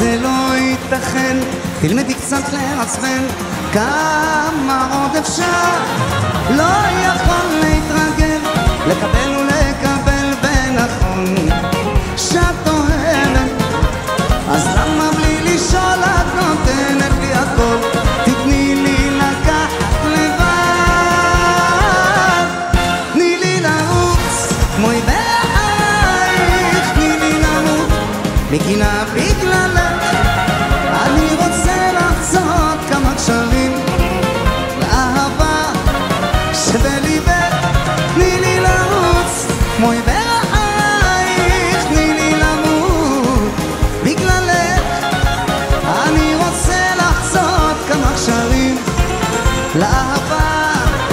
זה לא ייתכן, תלמדי קצת לעצבן, כמה עוד אפשר, לא יכול להתרגל, לקבל ולקבל בנכון, שאת אוהבת, אז למה בלי לשאול את נותנת לי הכל, תתני לי לקחת לבד, תני לי לרוץ כמו עיוורייך, תני לי למות מגינה בגללך, אני רוצה לחצות כמה קשרים לאהבה שבליבך, תני לי לרוץ כמו עיוורייך, תני לי למות בגללך, אני רוצה לחצות כמה קשרים לאהבה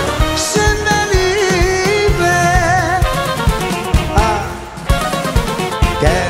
שבליבך. אה, כן.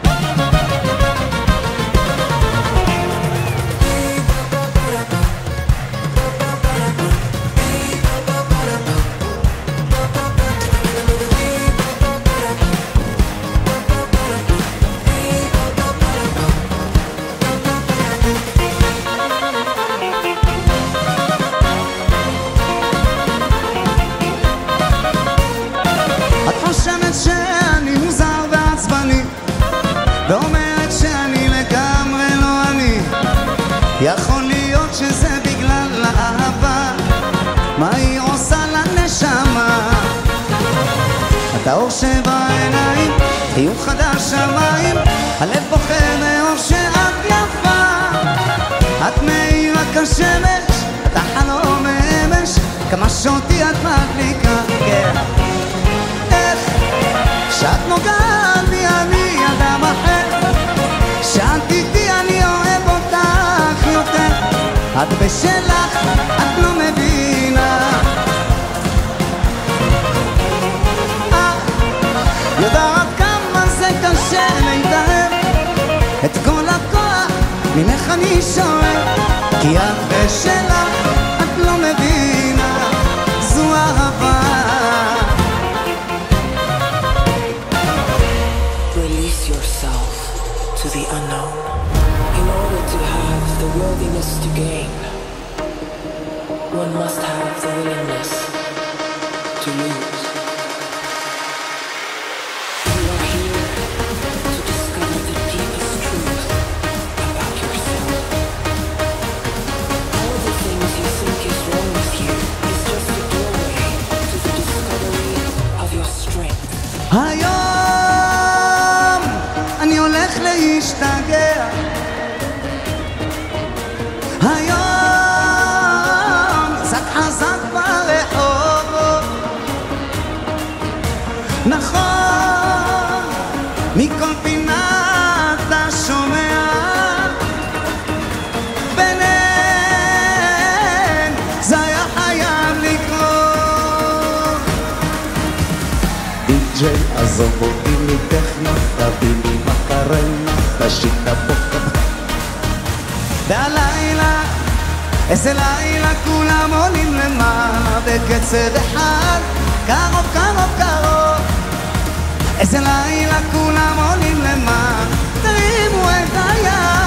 את חושבת שאני מוזר ועצבני ואומרת שאני לגמרי לא אני, יכול להיות שזה בגלל האהבה, מה היא עושה לנשמה, את האור שבעיניים, חיוך חדש שמיים, הלב בוכה מאור שאת יפה, את מאירה כשמש, את החלום אמש, כמה שאותי את מדליקה, כן. שאת נוגעת בי אני אדם אחר, שאת איתי אני אוהב אותך יותר, את בשלך את לא מבינה, את יודעת כמה זה קשה להתאהב, את כל הכוח ממך אני שואב, כי את בשלך את לא מבינה, זו אהבה. Release yourself to the unknown. In order to have the worthiness to gain, one must have the willingness to lose. You are here to discover the deepest truth about yourself. All the things you think is wrong with you is just a doorway to the discovery of your strength. היום אני הולך להשתגע, היום קצת חזק ברחוב, נכון, מכל פינה אתה שומע, ביניהם זה היה חייב לקרות. די-ג'יי עזוב אותי מטכנו, תביא לי מקרנה, תשיט הבוקה. והלילה, איזה לילה כולם עולים למעלה בקצב אחד, קרוב קרוב קרוב, איזה לילה כולם עולים למעלה, תרימו את היד.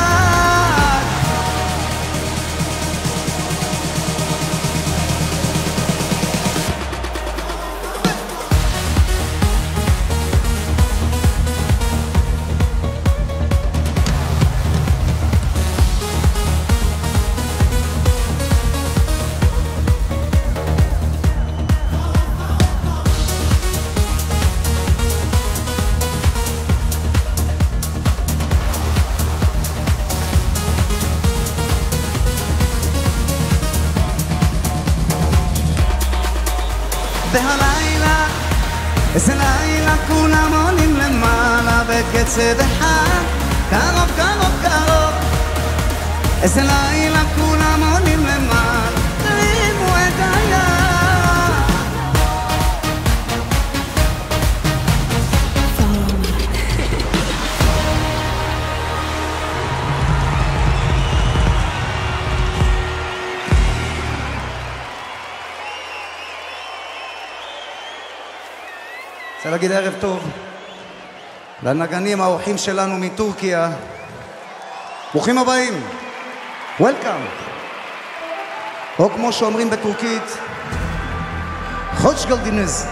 והלילה, איזה לילה כולם עולים למעלה בקצב אחד, קרוב קרוב קרוב, איזה לילה כולם עולים למעלה, תרימו את היד. רוצה להגיד ערב טוב לנגנים האורחים שלנו מטורקיה, ברוכים הבאים. וולקאם. או כמו שאומרים בטורקית, חוש גלדינז.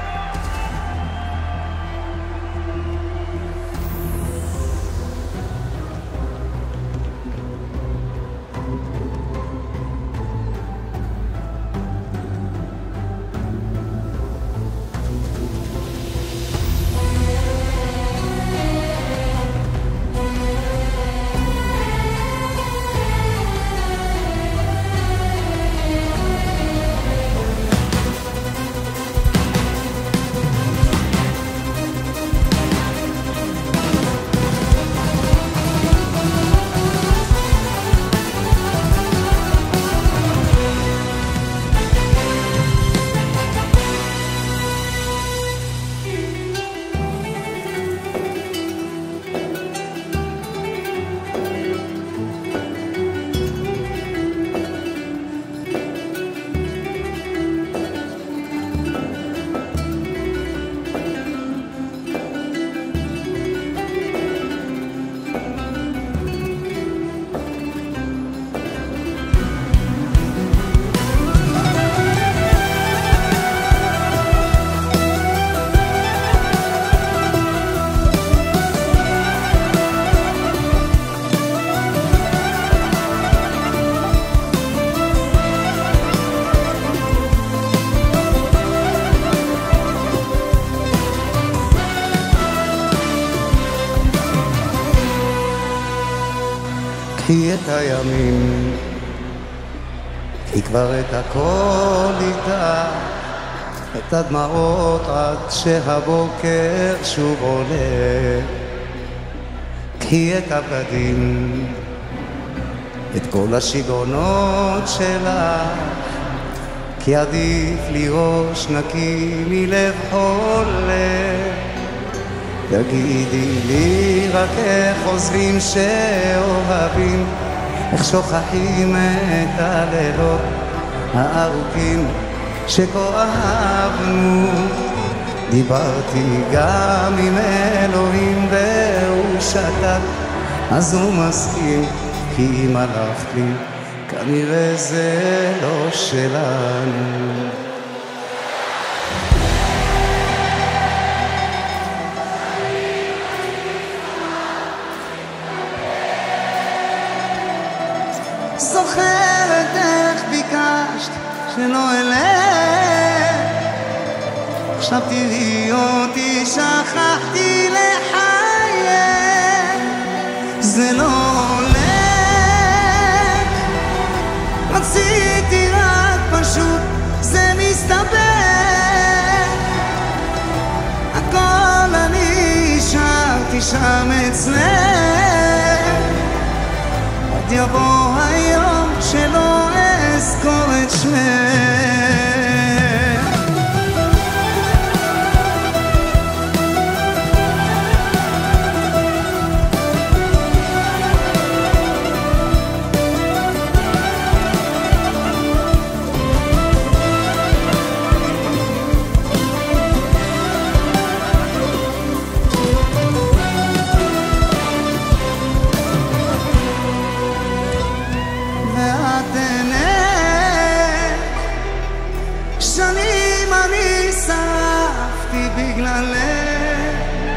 קחי את הימים, קחי כבר את הכל איתה, את הדמעות עד שהבוקר שוב עולה. קחי את הבגדים, את כל השיגעונות שלה, כי עדיף לי ראש נקי מלב חולה. תגידי לי רק איך עוזבים שאוהבים, איך שוכחים את הלילות הארוכים שכה אהבנו. דיברתי גם עם אלוהים והוא שתק, אז הוא מסכים, כי אם הלכת לי כנראה זה לא שלנו. זוכרת איך ביקשת שלא אלך, עכשיו תראי אותי, שכחתי לחייך, זה לא הולך. רציתי רק פשוט, זה מסתבר, הכל אני השארתי שם אצלך. עוד יבוא היום שלא אזכור את שמך. שנים אני שרפתי בגללך,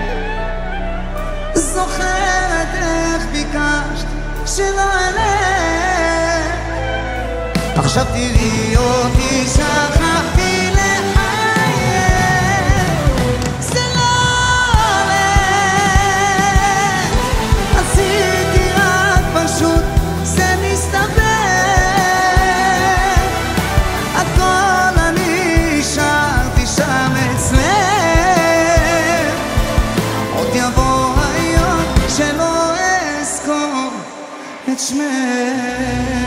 זוכרת איך ביקשת שלא אלך, עכשיו תראי אותי, שכחתי לחייך, זה לא הולך. עשיתי רק פשוט, זה מסתבר, את שמך.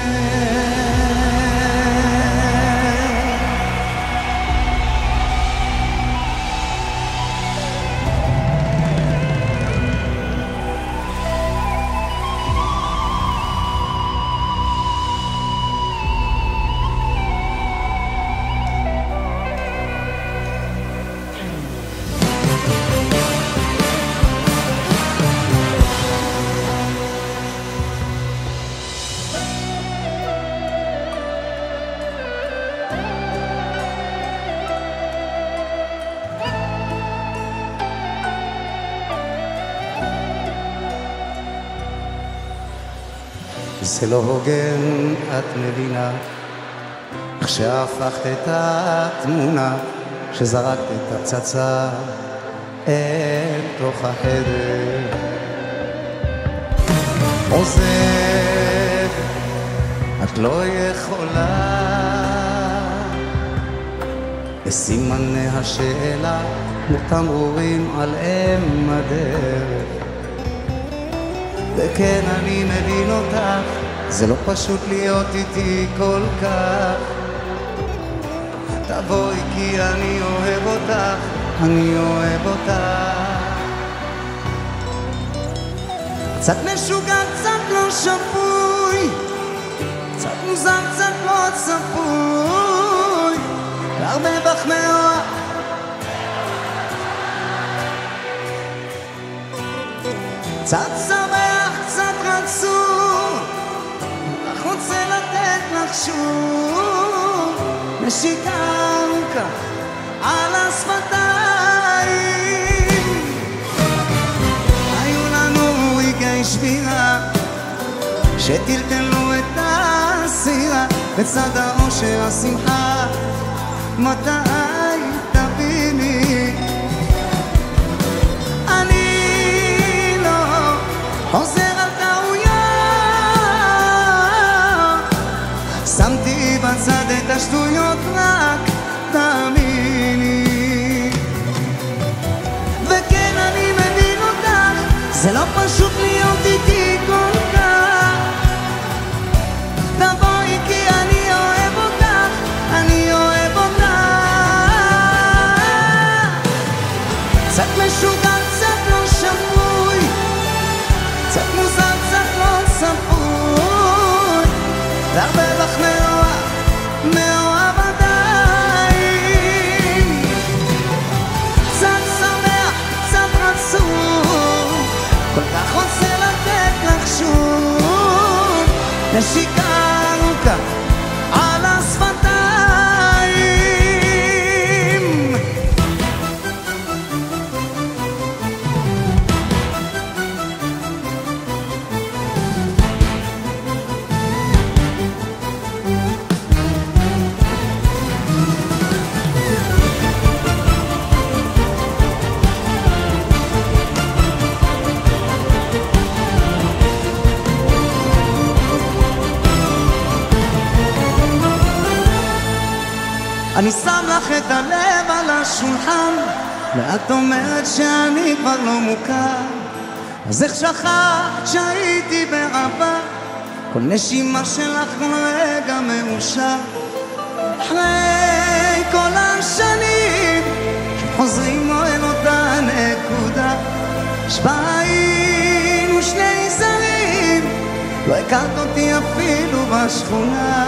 זה לא הוגן, את מבינה, איך שהפכת את התמונה, שזרקת את הפצצה אל תוך החדר. עוזב, את לא יכולה, בסימני השאלה כמו תמרורים על אם הדרך. וכן אני מבין אותך, זה לא פשוט להיות איתי כל כך. תבואי כי אני אוהב אותך, אני אוהב אותך. קצת משוגע, קצת לא שפוי, קצת מוזר, קצת לא צפוי, והרבה בך מאוהב. קצת שמח, קצת רצוי, אך רוצה לתת לך שוב נשיקה ארוכה על השפתיים. היו לנו רגעי שבירה שטלטלו את הסירה, בצד האושר השמחה מתי תביני. אני לא חוזר על טעויות, שמתי בצד את השטויות, רק תאמיני. וכן אני מבין אותך, זה לא פשוט להיות איתי כל כך. תבואי כי אני אוהב אותך, אני אוהב אותך. קצת משוגע, קצת לא שפוי, קצת מוזר, קצת לא צפוי, והרבה בך מאוהב, מאוהב עדיין. קצת שמח, קצת רצוי, כל כך רוצה לתת לך שוב נשיקה ארוכה על השפתיים. אני שם לך את הלב על השולחן, ואת אומרת שאני כבר לא מוכר. אז איך שכחת שהייתי בעבר, כל נשימה שלך כל רגע מאושר. אחרי כל השנים שחוזרים אל אותה נקודה, שבה היינו שני זרים, לא הכרת אותי אפילו בשכונה.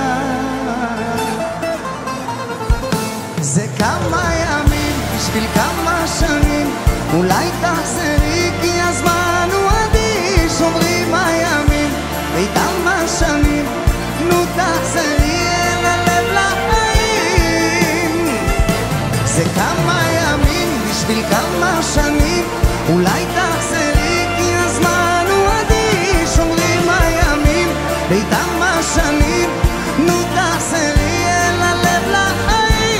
זה כמה ימים בשביל כמה שנים, אולי תחזרי כי הזמן הוא אדיש. אומרים הימים ואיתם השנים, נו תחזרי אל הלב לחיים. זה כמה ימים בשביל כמה שנים, אולי תחזרי כי הזמן הוא אדיש. אומרים הימים ואיתם השנים, נו תחזרי אל הלב לחיים.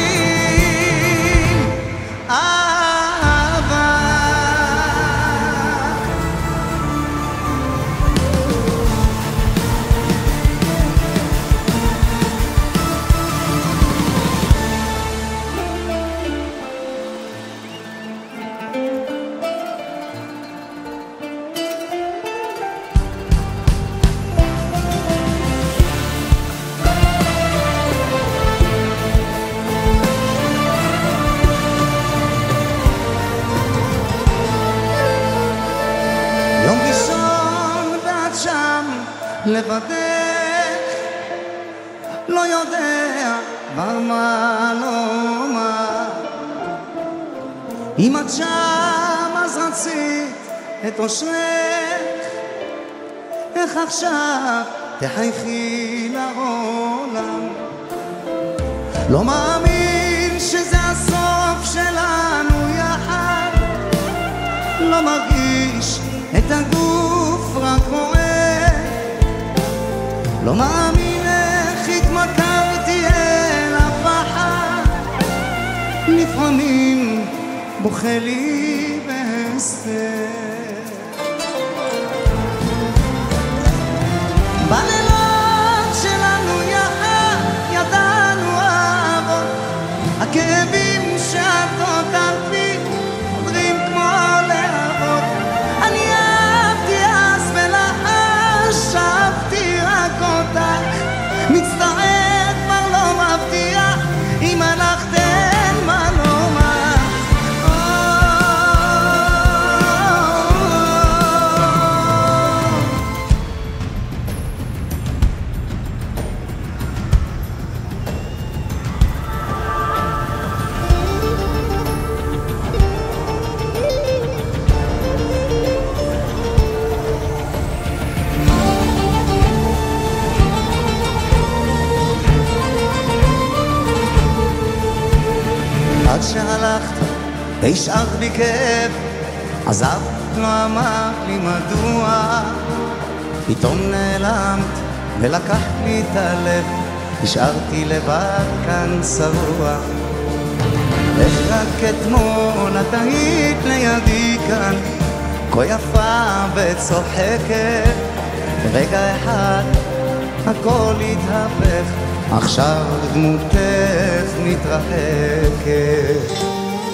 לבדך, לא יודע כבר מה לומר. אם את שם אז רצית את אושרך, איך עכשיו תחייכי לעולם. לא מאמין שזה הסוף שלנו יחד, לא מרגיש את הגוף רק רואה. לא מאמין איך התמכרתי אל הפחד, לפעמים בוכה לי בהסתר. בלילות שלנו יחד ידענו אהבות, הכאבים שעטות על פי חודרים כמו להבות. אני אהבתי אז ולחש אהבתי רק אותך, מצטער כבר לא מבטיח, אם הלכת אין מה לומר. עד שהלכת והשארת בי כאב, עזבת לא אמרת לי מדוע, פתאום נעלמת ולקחת לי את הלב, השארתי לבד כאן שרוע. איך רק אתמול את היית לידי כאן, כה יפה וצוחקת, ברגע אחד הכל התהפך, עכשיו דמותך מתרחקת.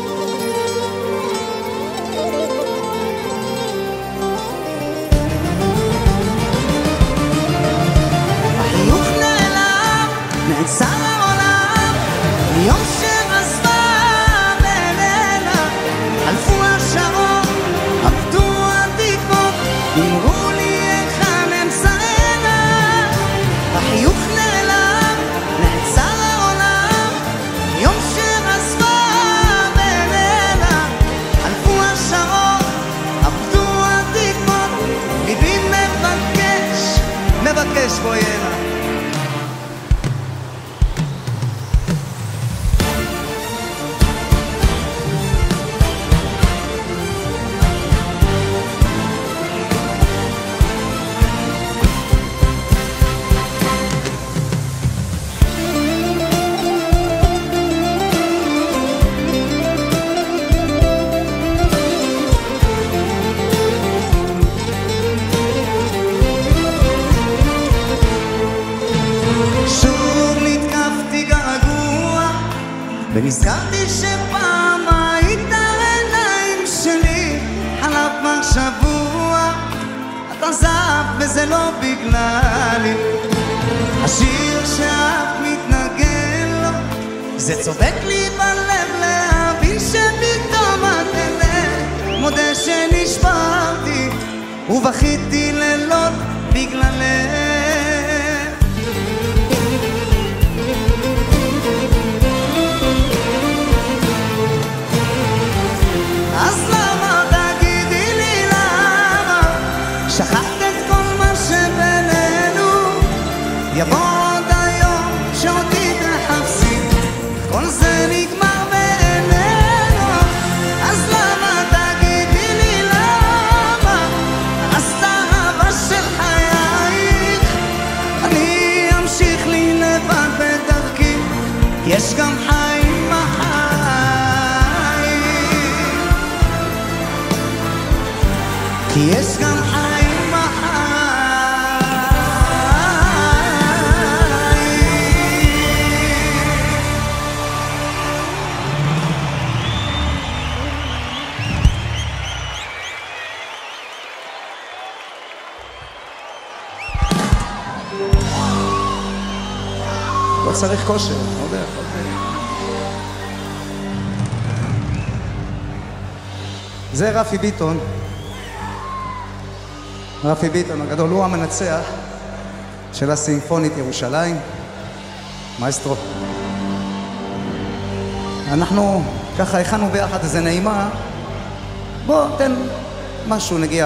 החיוך נעלם, נעצר העולם, יום שעזבה ואיננה, חלפו השעות, עבדו התקוות, אמרו לי איך נמצאנה. החיוך נעלם, נעצר העולם, יום שעזבה ואיננה, חלפו השעות, עבדו התקוות, ליבי מבקש, מבקש בו ינה. ונזכרתי שפעם היית העיניים שלי, חלף כבר שבוע, את עזבת וזה לא בגללי. השיר שאף מתנגן לו, זה צובק לי בלב להבין שפתאום את אלה. מודה שנשברתי ובכיתי לילות בגללך. אז למה תגידי לי למה שכחת את כל מה שבינינו? יבוא עוד היום שאותי תחפשי, כל זה נגמר בעינינו. אז למה תגידי לי למה עשת אהבה של חייך? אני אמשיך לי לבד בדרכי, יש גם חיים מחר, כי יש גם חיים מחיים. לא צריך כושר, לא יודע. זה רפי ביטון. רפי ביטון הגדול, הוא המנצח של הסימפונית ירושלים, מאסטרו. אנחנו ככה הכנו ביחד איזה נעימה, בוא תן משהו נגיע.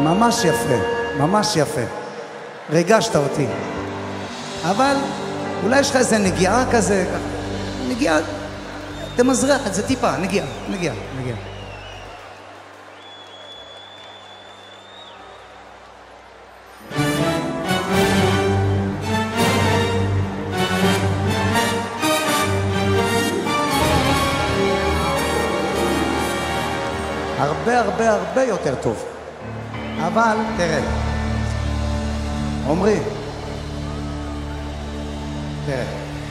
ממש יפה, ממש יפה. ריגשת אותי. אבל אולי יש לך איזה נגיעה כזה, נגיעה, תמזרח את זה טיפה, נגיעה, נגיעה, נגיעה. הרבה הרבה הרבה יותר טוב. אבל תראה, עומרי, תראה.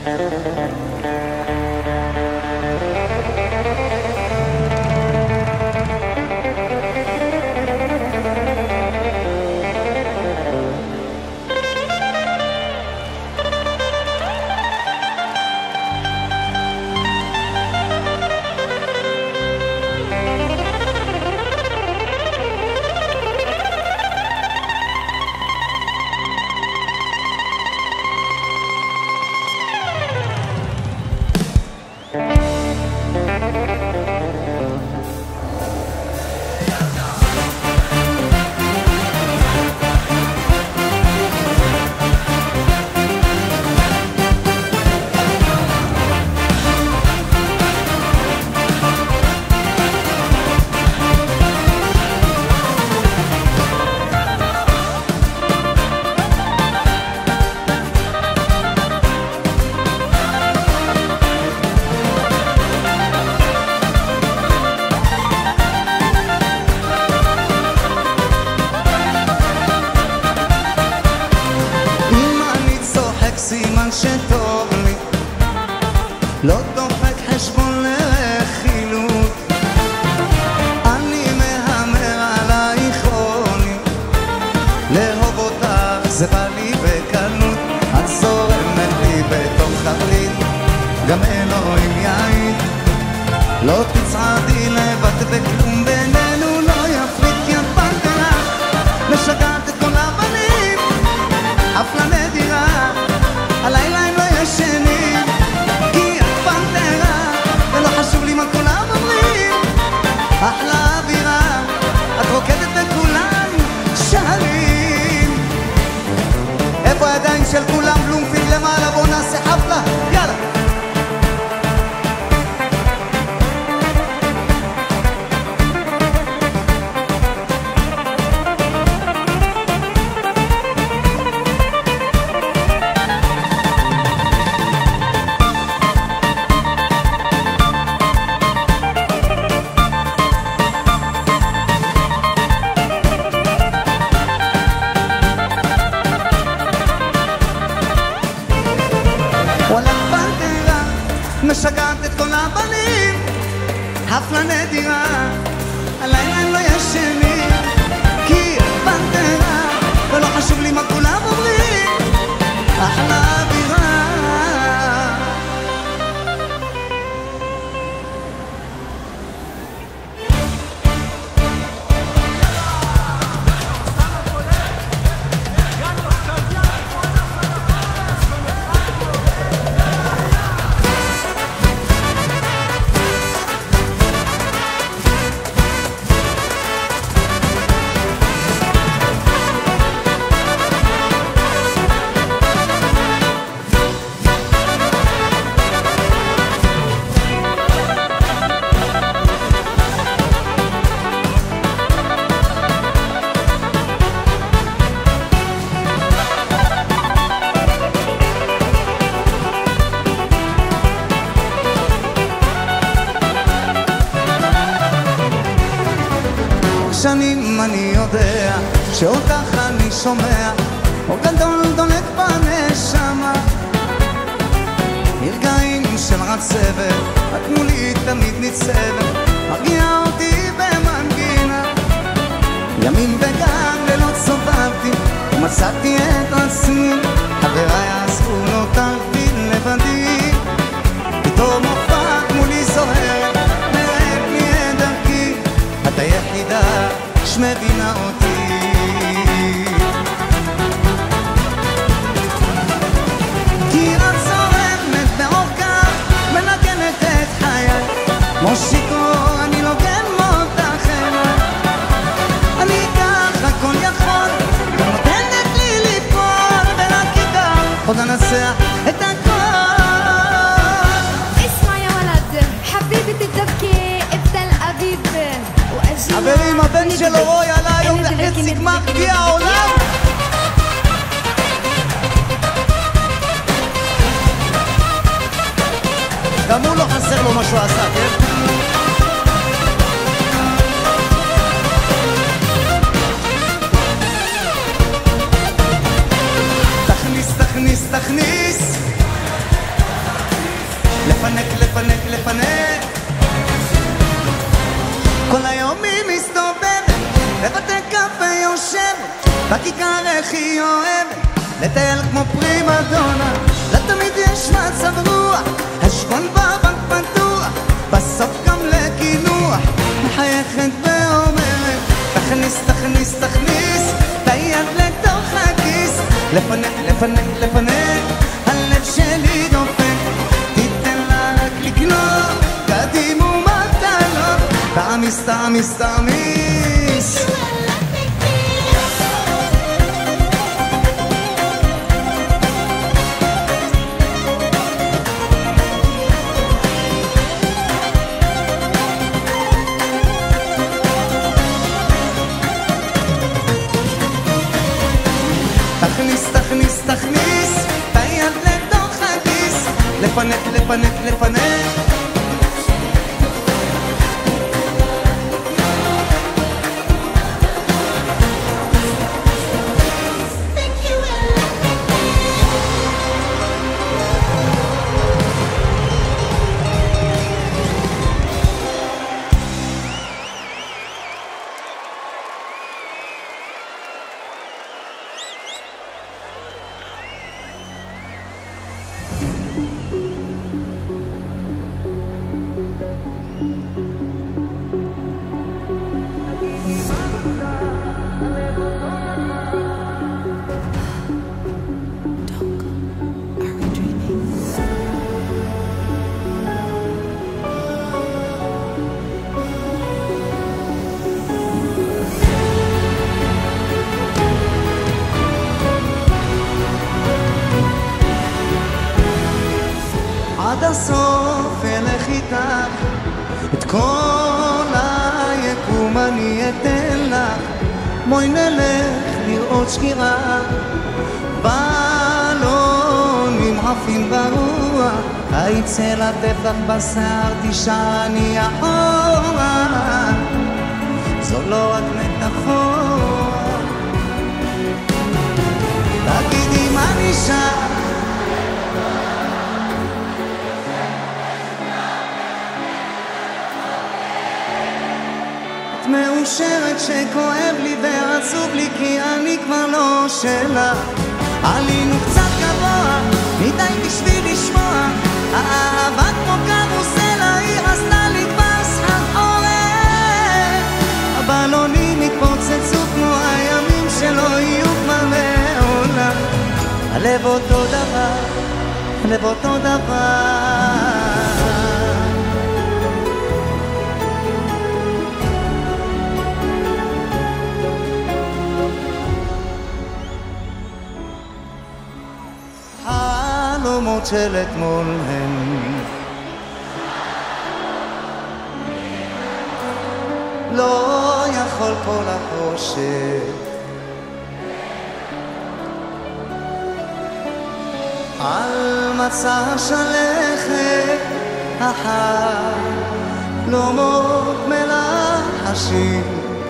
לא דופק חשבון לרכילות, אני מהמר עלייך עוני, לאהוב אותך זה בא לי בקלות, את זורמת לי בתוך חבלית, גם אלוהים יעיד, לא תצעדי לבד וכלום בינינו לא יפריד, כי את פנתרה משגעת את כל הבנים, חפלה נדירה, הלילה הם לא ישנים, חשוב לי מה כולם אומרים, אחלה אווירה, את רוקדת וכולם שרים. איפה הידיים של כולם? בלומפיד למעלה, בוא נעשה חפלה, יאללה. משגעת את כל הבנים, חפלה נדירה, הלילה הם לא ישנים, כי את פנתרה, ולא חשוב לי מה כולם אומרים, אחלה אווירה. שנים אני יודע שאותך אני שומע, אור גדול דולק בנשמה, מרגעים של רצבת, את מולי תמיד ניצבת, מרגיעה אותי במנגינה, ימים וגם לילות סובבתי ומצאתי את עצמי, חבריי עזבו נותרתי לבדי, פתאום הופעת מולי זוהרת, נראית לי את דרכי, את היחידה שמבינה אותי, כי את זורמת בעורקה, מנגנת את חיי, מושיקו אני לוגן מות אחרת, אני ככה כל חברים, הבן שלו רוי עלה היום לחצי גמר גביע העולם. גם הוא לא חסר לו מה שהוא עשה, כן? תכניס, תכניס, תכניס, לפנק, לפנק, לפנק. כל היום היא מסתובבת, בבתי קפה יושבת, בכיכר איך היא אוהבת לטייל כמו פרימה דונה. לה תמיד יש מצב רוח, השכון בבנק פתוח, בסוף גם לקינוח, מחייכת ואומרת תכניס, תכניס, תכניס את היד לתוך הכיס, לפנק, לפנק, לפנק, הלב שלי דופק, תיתן לה רק לקנות, קדימו מתנות, תעמיס, תעמיס, תעמיס. תכניס, תכניס, תכניס את היד לתוך הכיס, לפנק, לפנק, לפנק. עד הסוף אלך איתך, את כל היקום אני אתן לך. בואי נלך לראות שקירה, בלונים עפים ברוח, היצא לטף לך בשיער, תישעני אחורה, זו לא רק מטאפורה. תגידי מה נשאר, מאושרת שכואב לי ועצוב לי כי אני כבר לא שלה. עלינו קצת גבוה מדי בשביל לשמוע, האהבה כמו קרוסלה היא עשתה לי כבר סחרחורת. הבלונים התפוצצו כמו הימים שלא יהיו כבר לעולם. הלב אותו דבר, הלב אותו דבר. החלומות של אתמול הם לא יכול כל החושך, על מצע שלכת החלומות מלחשים,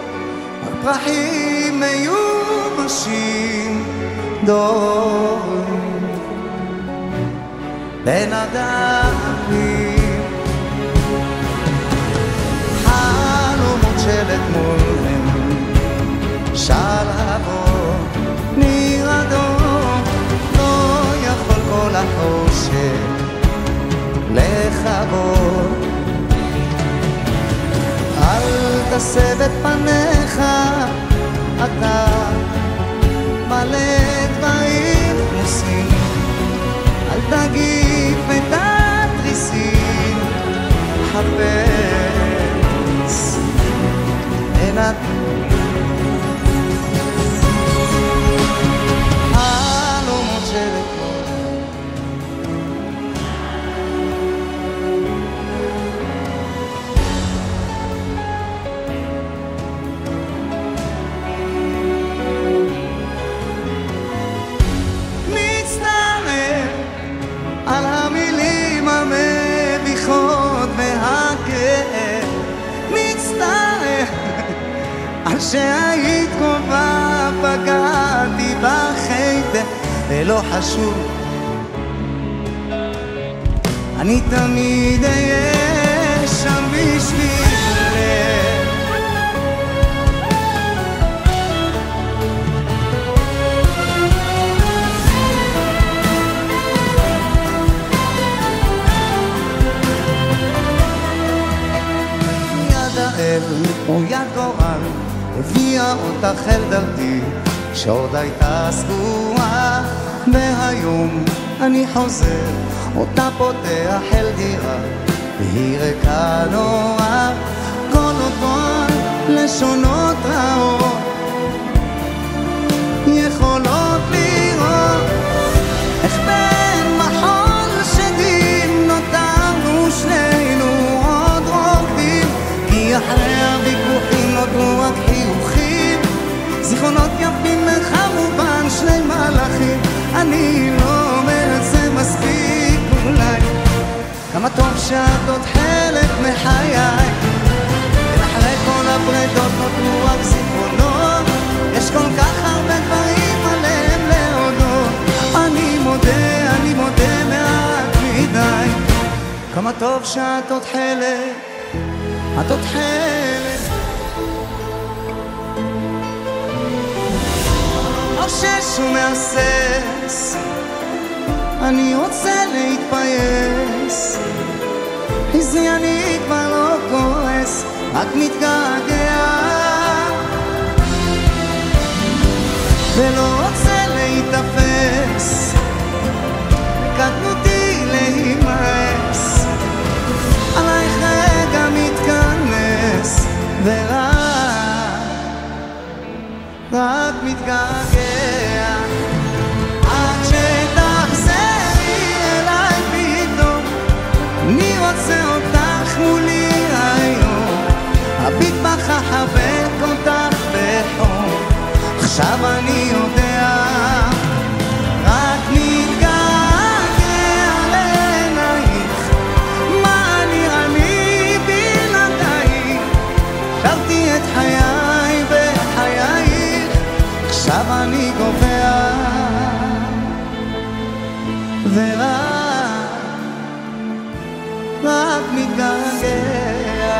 הפרחים מיובשים דורים בין הדפים. חלומות של אתמול הם שלהבות ניר אדום, לא יכול כל החושך לכבות. אל תסב את פניך, אתה מלא דברים נוסעים, אל תגיף את התריסים, חפש עינת חלומות של אתמול. על שהיית קרובה פגעתי בך היטב ולא חשוב, אני תמיד אהיה שם בשבילך. או יד גורל הביאה אותך אל דלתי שעוד הייתה סגורה, והיום אני חוזר אותה פותח אל דירה והיא ריקה נורא, כל אותן לשונות רעות יכולות לראות איך בין מחול שדים נותרנו שנינו עוד רוקדים, כי אחרי הוויכוחים נותרו רק חיוכים, זיכרונות יפים וכמובן שני מלאכים. אני לא אומר את זה מספיק אולי, כמה טוב שאת עוד חלק מחיי, ואחרי כל הפרדות נותרו רק זיכרונות, יש כל כך הרבה דברים עליהם להודות. אני מודה, אני מודה מעט מדי, כמה טוב שאת עוד חלק, את עוד חלק. חושש ומהסס, אני רוצה להתפייס, איזי אני כבר לא כועס, רק מתגעגע ולא רוצה להתאפס, קטנותי להימאס, עלייך רגע מתכנס ורק, רק מתגעגע עד שתחזרי אליי פתאום, אני רוצה אותך מולי היום, הביט בך אחבק אותך בחום, עכשיו אני יודע רק מתגעגע לעינייך, מה נראה לי בלעדייך, שרתי את חיי בחייך, עכשיו אני גובע ורק, רק מתגעגע.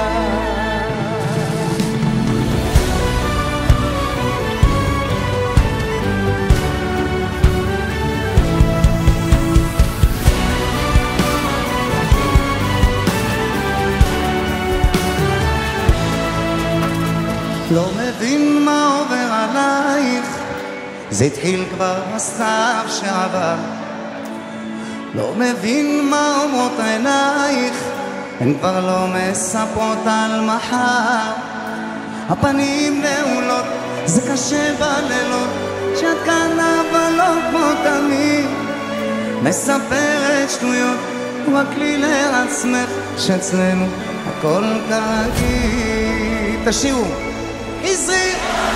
לא מבין מה עובר עלייך, זה התחיל כבר הסתיו שעבר, לא מבין מה אומרות עינייך, הן כבר לא מספרות על מחר, הפנים נעולות, זה קשה בלילות, שאת כאן אבל לא כמו תמיד, מספרת שטויות רק לי לעצמך, שאצלנו הכל כרגיל. תשירו עזרי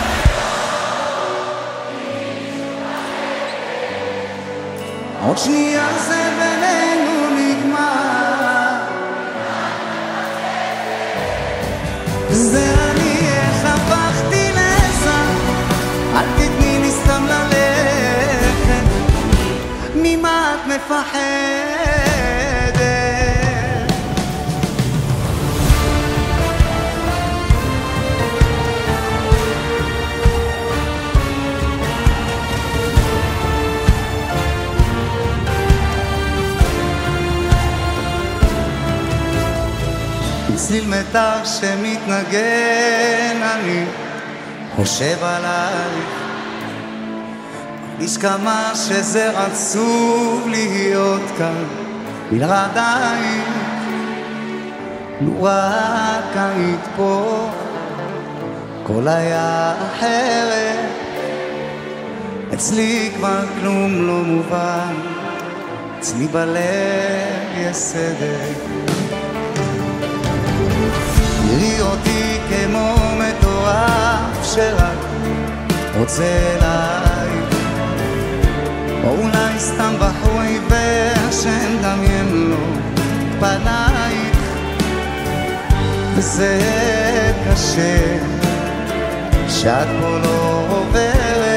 עוד שנייה זה בינינו נגמר, זה אני איך הפכתי לזר, אל תתני לי סתם ללכת, ממה את מפחדת? צליל מיתר שמתנגן, אני חושב עלייך, מרגיש כמה שזה עצוב להיות כאן בלעדייך, לו רק היית פה הכל היה אחרת, אצלי כבר כלום לא מובן, אצלי בלב יש סדר, תראי אותי כמו מטורף שרק רוצה אליי, או אולי סתם בחור עיוור שמדמיין לו פנייך, וזה קשה כשאת פה לא עוברת,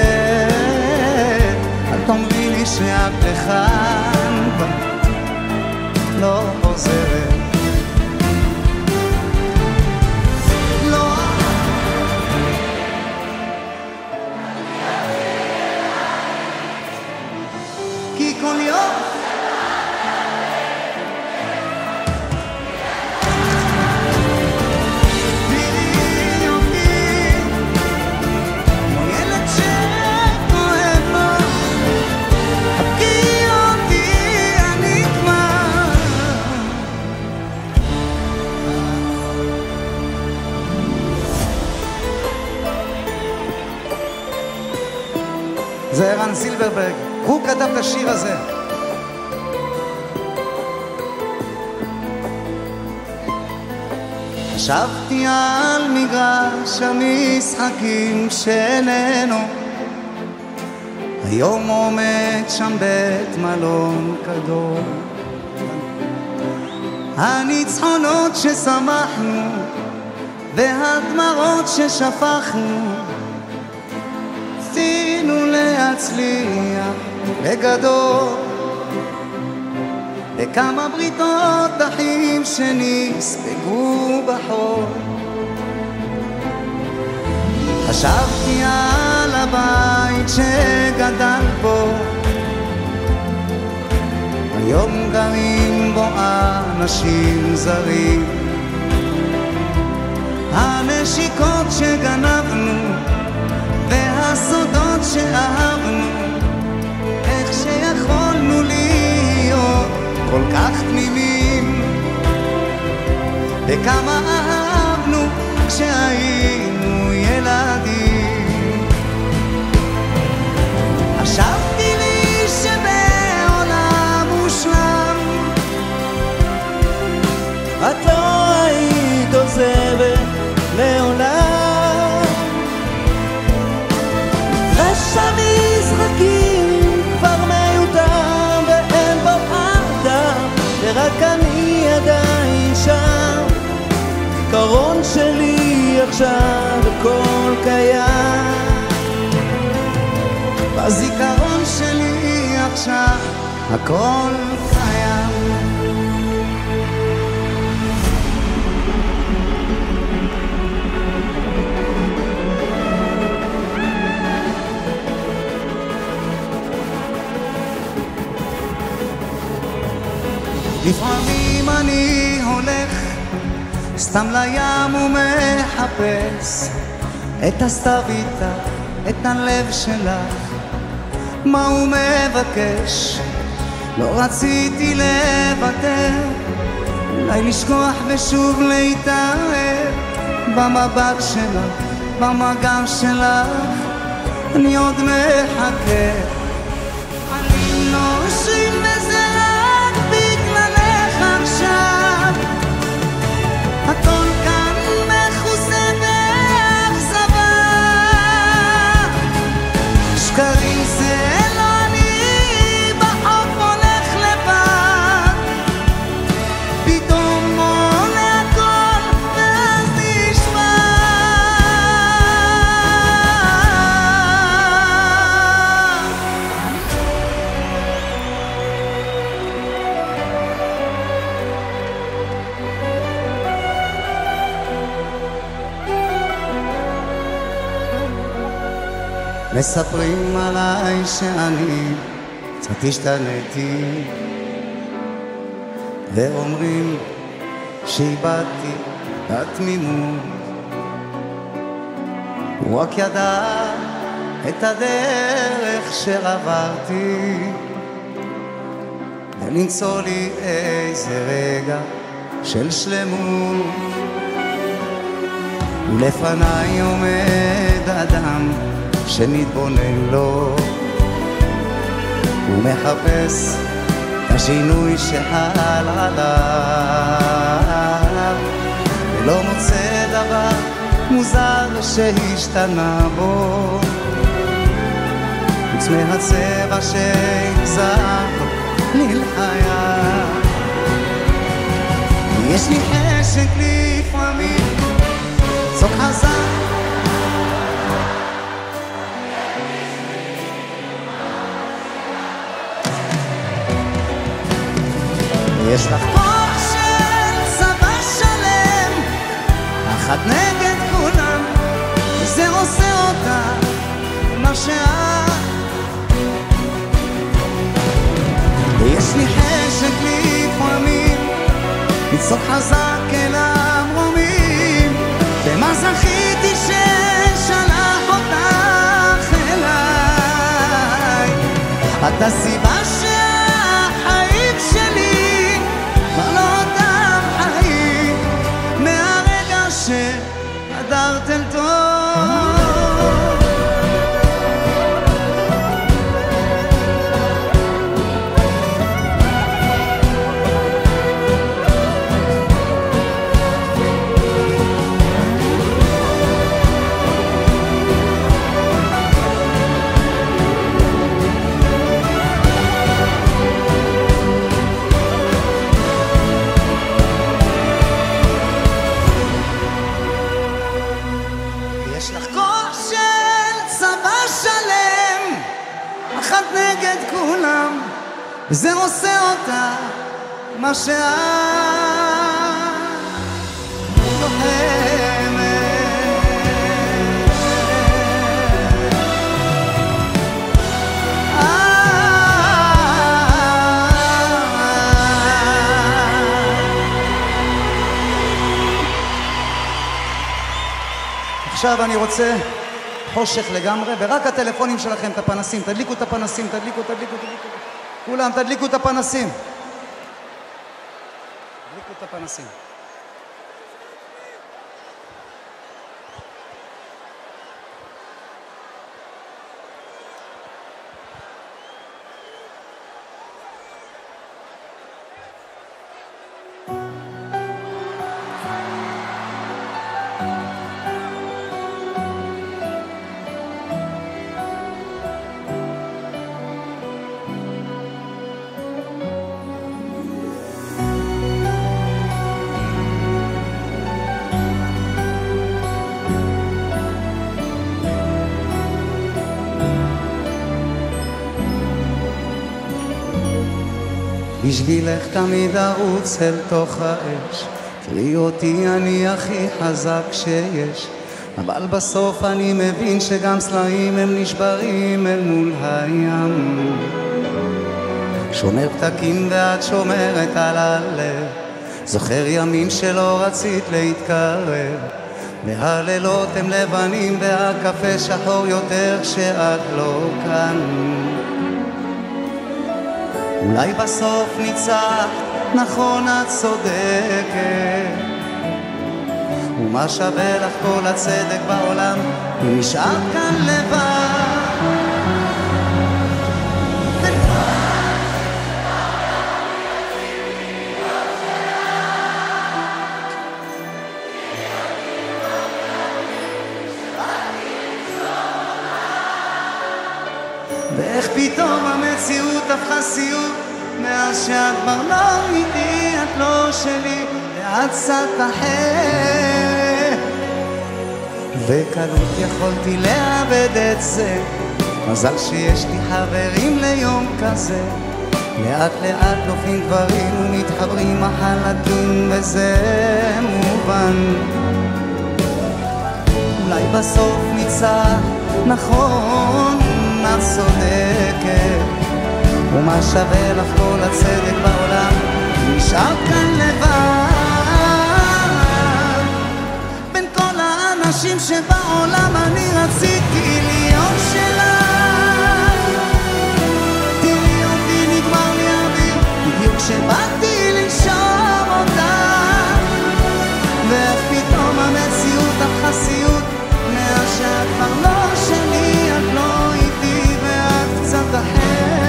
אל תאמרי לי שאת לכאן לא עוזרת. לא כי כל יום זה ערן סילברברג, הוא כתב את השיר הזה. חשבתי על מגרש המשחקים שאיננו, היום עומד שם בית מלון גדול. הניצחונות ששמחנו והדמעות ששפכנו, רצינו להצליח בגדול, וכמה בריתות אחים שנספגו בחול. חשבתי על הבית שגדל בו, היום גרים בו אנשים זרים. הנשיקות שגנבנו והסודות שאהבנו, איך שיכולנו להיות כל כך תמימים, וכמה אהבנו כשהיינו ילדים. חשבתי לי שבעולם מושלם את לא היית עוזבת לעולם. רש המשחקים כבר מיותר ואין בו אדם, ורק אני עדיין שם. זיכרון שלי עכשיו הכל קיים, בזיכרון שלי עכשיו הכל קיים. לפעמים אני הולך סתם לים ומחפש את הסתיו איתה, את הלב שלך, מה הוא מבקש. לא רציתי לוותר, אולי לשכוח ושוב להתאהב במבט שלך, במגע שלך, אני עוד מחכה. אני לא אשרים וזה רק בגללך עכשיו, הכל כאן מכוסה באכזבה. שקרים זה לא אני, בחוף הולך לבד, פתאום עולה הכל ואז נשמע. מספרים עליי שאני קצת השתניתי, ואומרים שאיבדתי בתמימות. הוא רק ידע את הדרך שעברתי, ולמצוא לי איזה רגע של שלמות. ולפניי עומד אדם שמתבונן לו, הוא מחפש את השינוי שחל עליו, ולא מוצא דבר מוזר שהשתנה בו, חוץ מהצבע שהגזר לי לחייו. יש לי חשק לפעמים צוק חזק יש לך כוח של צבא שלם, אחת נגד כולם, וזה עושה אותה מה שאת. ויש לי חשק לפעמים לצעוק חזק אל המרומים, ומה זכיתי ששלח אותך אליי. את הסיבה שהחיים שלי כבר לא אותם חיים, מהרגע שהדרת אל טוב. נגד כולם, וזה עושה אותה מה שאת לוחמת. עכשיו אני רוצה חושך לגמרי, ורק הטלפונים שלכם, את הפנסים, תדליקו את הפנסים, תדליקו, תדליקו, תדליקו. כולם, תדליקו את הפנסים. תדליקו את הפנסים. בשבילך תמיד ארוץ אל תוך האש, תראי אותי אני הכי חזק שיש, אבל בסוף אני מבין שגם סלעים הם נשברים אל מול הים. שומר פתקים ואת שומרת על הלב, זוכר ימים שלא רצית להתקרב, והלילות הם לבנים והקפה שחור יותר כשאת לא כאן. אולי בסוף ניצח, נכון את צודקת, ומה שווה לך כל הצדק בעולם אם נשאר כאן לבד. ואיך פתאום המציאות הפכה סיוט, מאז שאת כבר לא איתי, את לא שלי, ואת קצת אחרת. וקלות יכולתי לאבד את זה, מזל שיש לי חברים ליום כזה. לאט לאט נופלים דברים ומתחברים החלקים וזה מובן. אולי בסוף ניצח, נכון את צודקת, ומה שווה לך כל הצדק בעולם נשאר כאן לבד. בין כל האנשים שבעולם אני רציתי להיות שלך. תראי אותי נגמר לי אוויר בדיוק שבאתי לשאר אותך, ואיך פתאום המציאות הפכה סיוט, מאז שאת כבר לא שלי, את לא איתי ואת קצת אחרת.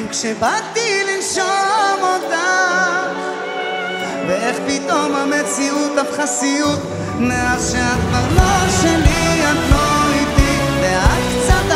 כשבאתי לנשום אותך, ואיך פתאום המציאות הפכה סיוט, מאז שאת כבר לא שלי, את לא איתי, ואת קצת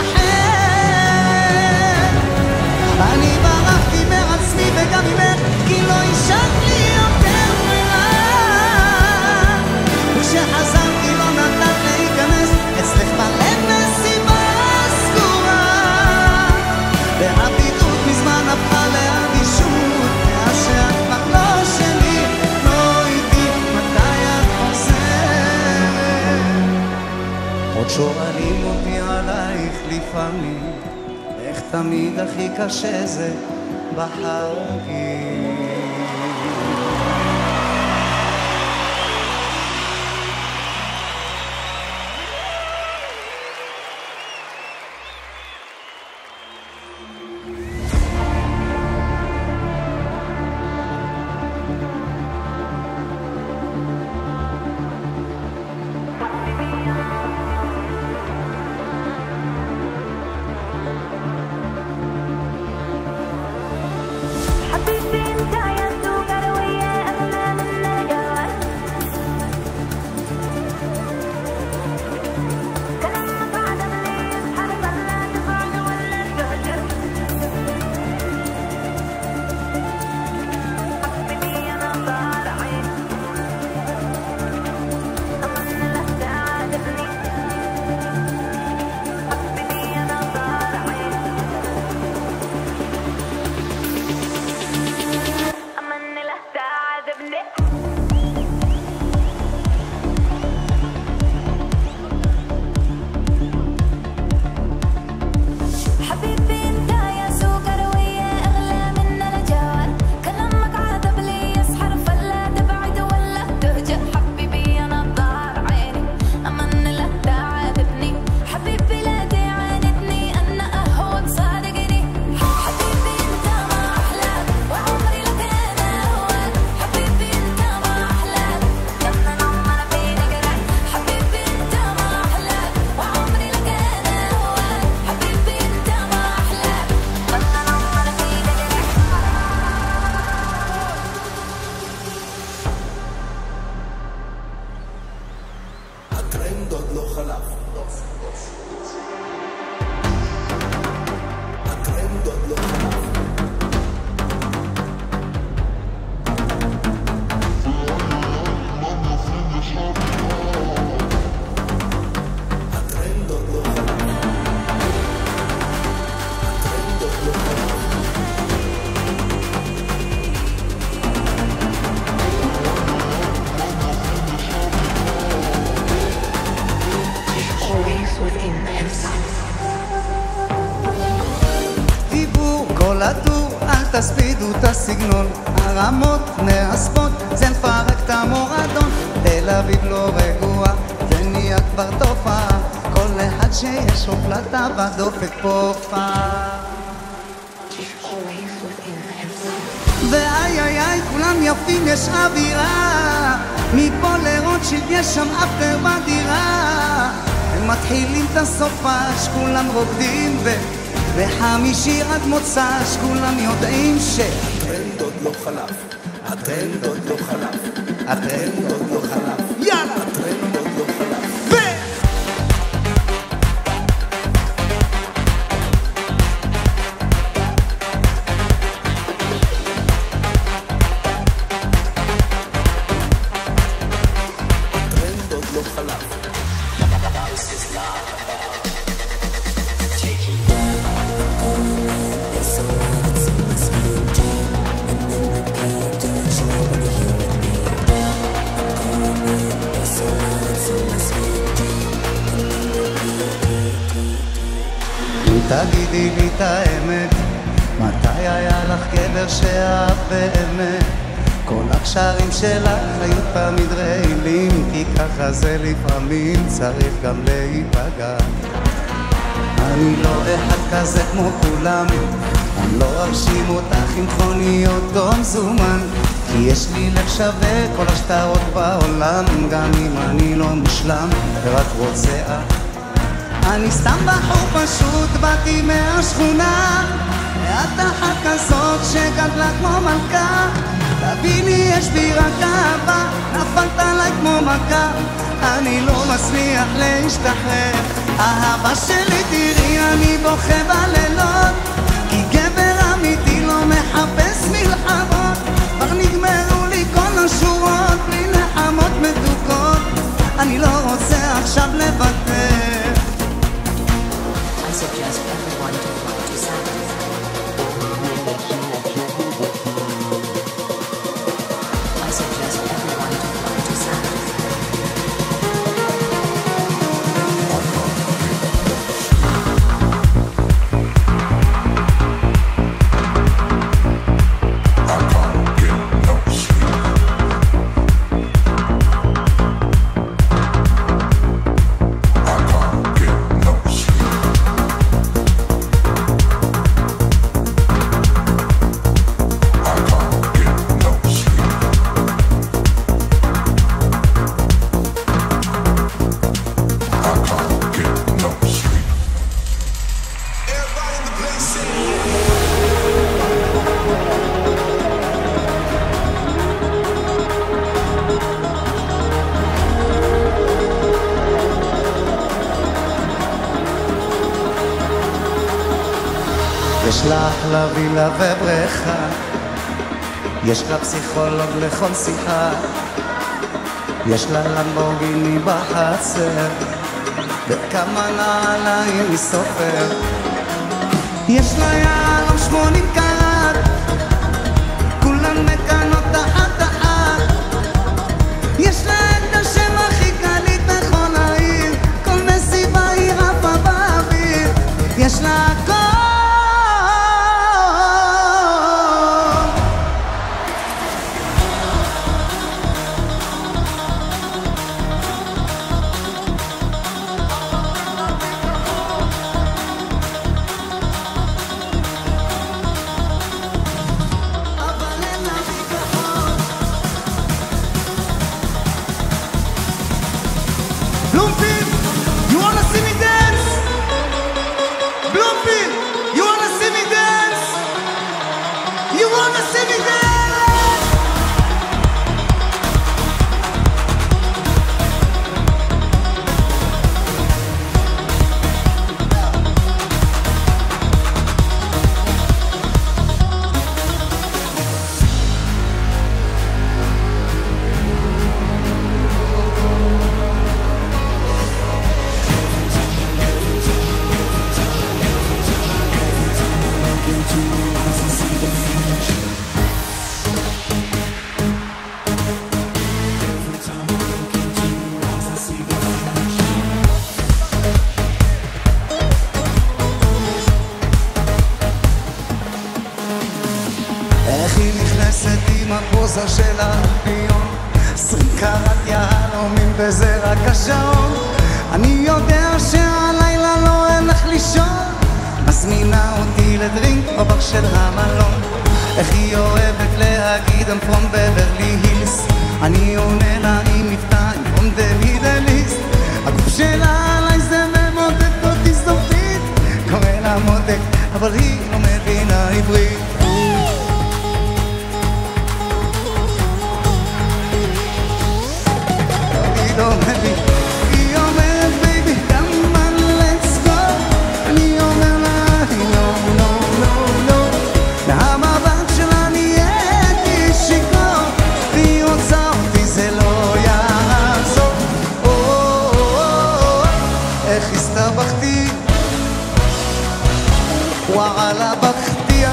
אחר. אני ברחתי מעצמי וגם ממך, כי לא השארת לי יותר ברירה, וכשחזרתי לא נתת להיכנס, אצלך בלב מסיבה סגורה, והבידוד מזמן הפכה לאדישות, מאז שאת כבר לא שלי, לא איתי, מתי את חוזרת? עוד שואלים אותי עלייך לפעמים, איך תמיד הכי קשה זה בחגים. תספידו את הסגנון, הרמות נאספות, זה מפרק את המורדון. תל אביב לא רגוע, זה נהיה כבר תופעה, כל אחד שיש לו פלטה בדופק פופה. ואיי איי איי, כולם יפים, יש אווירה, מפה לרוטשילד יש שם אפטר בדירה. הם מתחילים את הסופש, כולם רוקדים ו... וחמישי עד מוצ"ש, כולם יודעים שהטרנד עוד לא חלף, הטרנד עוד לא חלף, הטרנד עוד לא חלף, יאללה! הטרנד עוד לא חלף. הטרנד עוד לא חלף. תגידי לי את האמת, מתי היה לך גבר שאהב באמת? כל הקשרים שלך היו תמיד רעילים, כי ככה זה לפעמים, צריך גם להיפגע. אני לא אחד כזה כמו כולם, אני לא ארשים אותך עם מכוניות או מזומן, כי יש לי לב שווה כל השטרות בעולם, גם אם אני לא מושלם ורק רוצה את. אני סתם בחור פשוט, באתי מהשכונה, ואת אחת כזאת שגדלה כמו מלכה, תביני יש בי רק אהבה, נפלת עליי כמו מכה, אני לא מצליח להשתחרר. אהבה שלי תראי אני בוכה בלילות, כי גבר אמיתי לא מחפש מלחמות, כבר נגמרו לי כל השורות בלי נחמות מתוקות, אני לא רוצה עכשיו לוותר. I suggest everyone to fly to Saturn. I suggest everyone to fly to Saturn. יש לה אחלה וילה ובריכה, יש לה פסיכולוג לכל שיחה, יש לה למבורגיני בחצר, וכמה נעליים מסופר, יש לה יעלום שמונים קראט, כולן מקנות אחת אחת, יש לה את השם הכי קליט בכל העיר, כל מסיבה היא רפה באוויר, יש לה הכל Bloomfield, you wanna see me dance? Bloomfield, you wanna see me dance? You wanna see me dance? איך היא נכנסת עם הפוזה של האלפיון, עשרים קרת יהלומים וזה רק השעון, אני יודע שהלילה לא הלך לישון, מזמינה אותי לדרינק בבר של המלון, איך היא אוהבת להגיד I'm from Beverly Hills, אני עונה לה עם מבטא I'm from the Middle East, הגוף שלה עליי זה ממודק אותי סופית, קורא לה מודק אבל היא לא מבינה עברית. Don't heavy, היא אומרת baby come on let's go, אני אומר לה no no no no, מהמבט שלה נהייתי שיכור, והיא רוצה אותי זה לא יעזור, איך הסתבכתי וואלה בכתיה,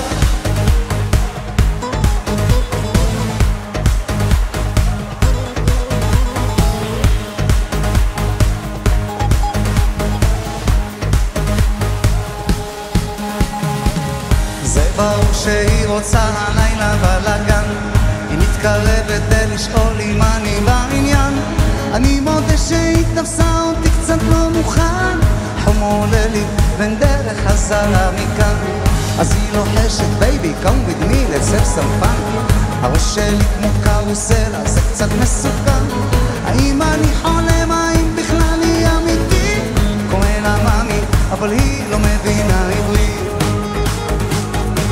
ברור שהיא רוצה הלילה בלגן, היא מתקרבת כדי לשאול אם אני בעניין, אני מודה שהיא תפסה אותי קצת לא מוכן, חום עולה לי בין דרך חזרה מכאן, אז היא לוחשת בייבי come with me let's have some fun, הראש שלי כמו קרוסלה זה קצת מסוכן, האם אני חולם האם בכלל היא אמיתית, קורא לה מאמי אבל היא לא מבינה עברית,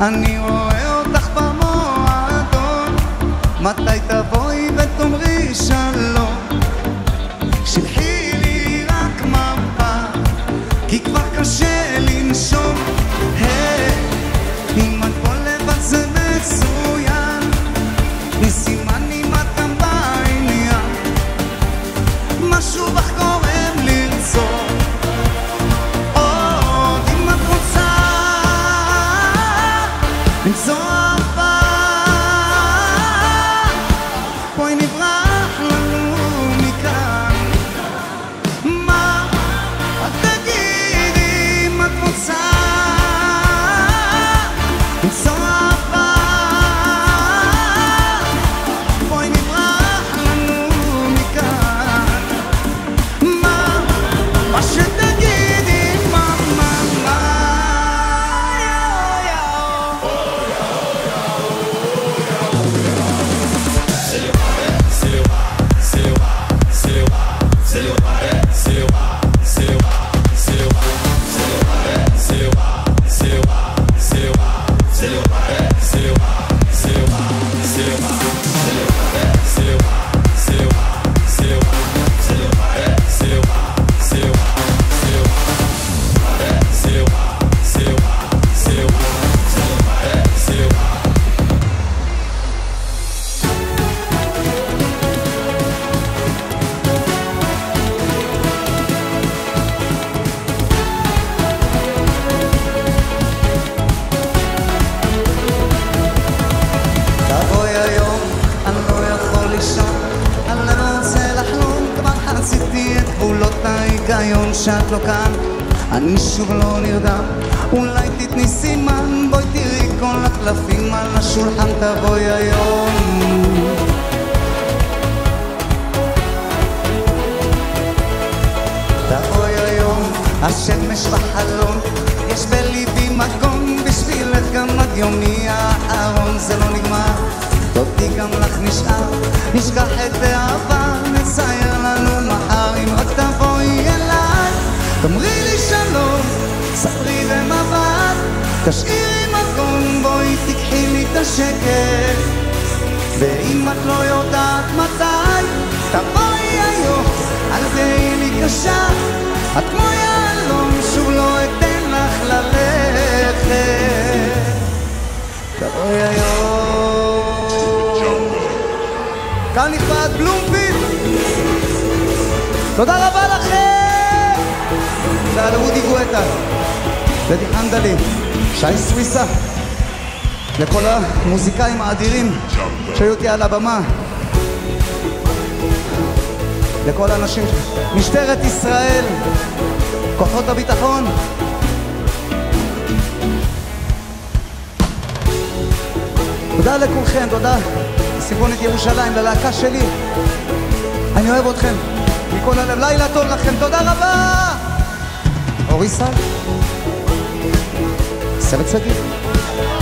אני רואה אותך במועדון, מתי תבואי ותאמרי שלום? שלחי לי רק מפה, כי כבר קשה לנשום. אם את פה לבד זה מצוין, סימן אם את גם בעניין, משהו בך גורם לרצות. עוד אם את רוצה למצוא אהבה, בואי נברח לנו מכאן. מה את תגידי אם את רוצה למצוא אהבה, בואי נברח לנו מכאן. מה, מה שתגידי, מה, מה, מה. שאת לא כאן, אני שוב לא נרדם, אולי תתני סימן, בואי תראי כל הקלפים על השולחן, תבואי היום. תבואי היום, השמש בחלום, יש בליבי מקום, בשבילך גם עד יומי האחרון, זה לא נגמר, אותי גם לך נשאר, נשכח את האהבה, נצייר לנו מחר, אם רק תבואי אליי, תאמרי לי שלום, ספרי במבט, תשאירי מקום, בואי תקחי לי את השקט, ואם את לא יודעת מתי, תבואי היום, אל תהיי לי קשה, את כמו יעלום, שוב לא אתן לך ללכת, תבואי היום. כאן נכבד בלומפילד, תודה רבה לכם. זה על אודי גואטה, דדי חנדלי, שי סוויסה, לכל המוזיקאים האדירים שהיו אותי על הבמה, לכל האנשים, משטרת ישראל, כוחות הביטחון, תודה לכולכם, תודה סימפונית ירושלים, ללהקה שלי, אני אוהב אתכם מכל הלב, לילה טוב לכם, תודה רבה. אורי סל, סרט סגיר.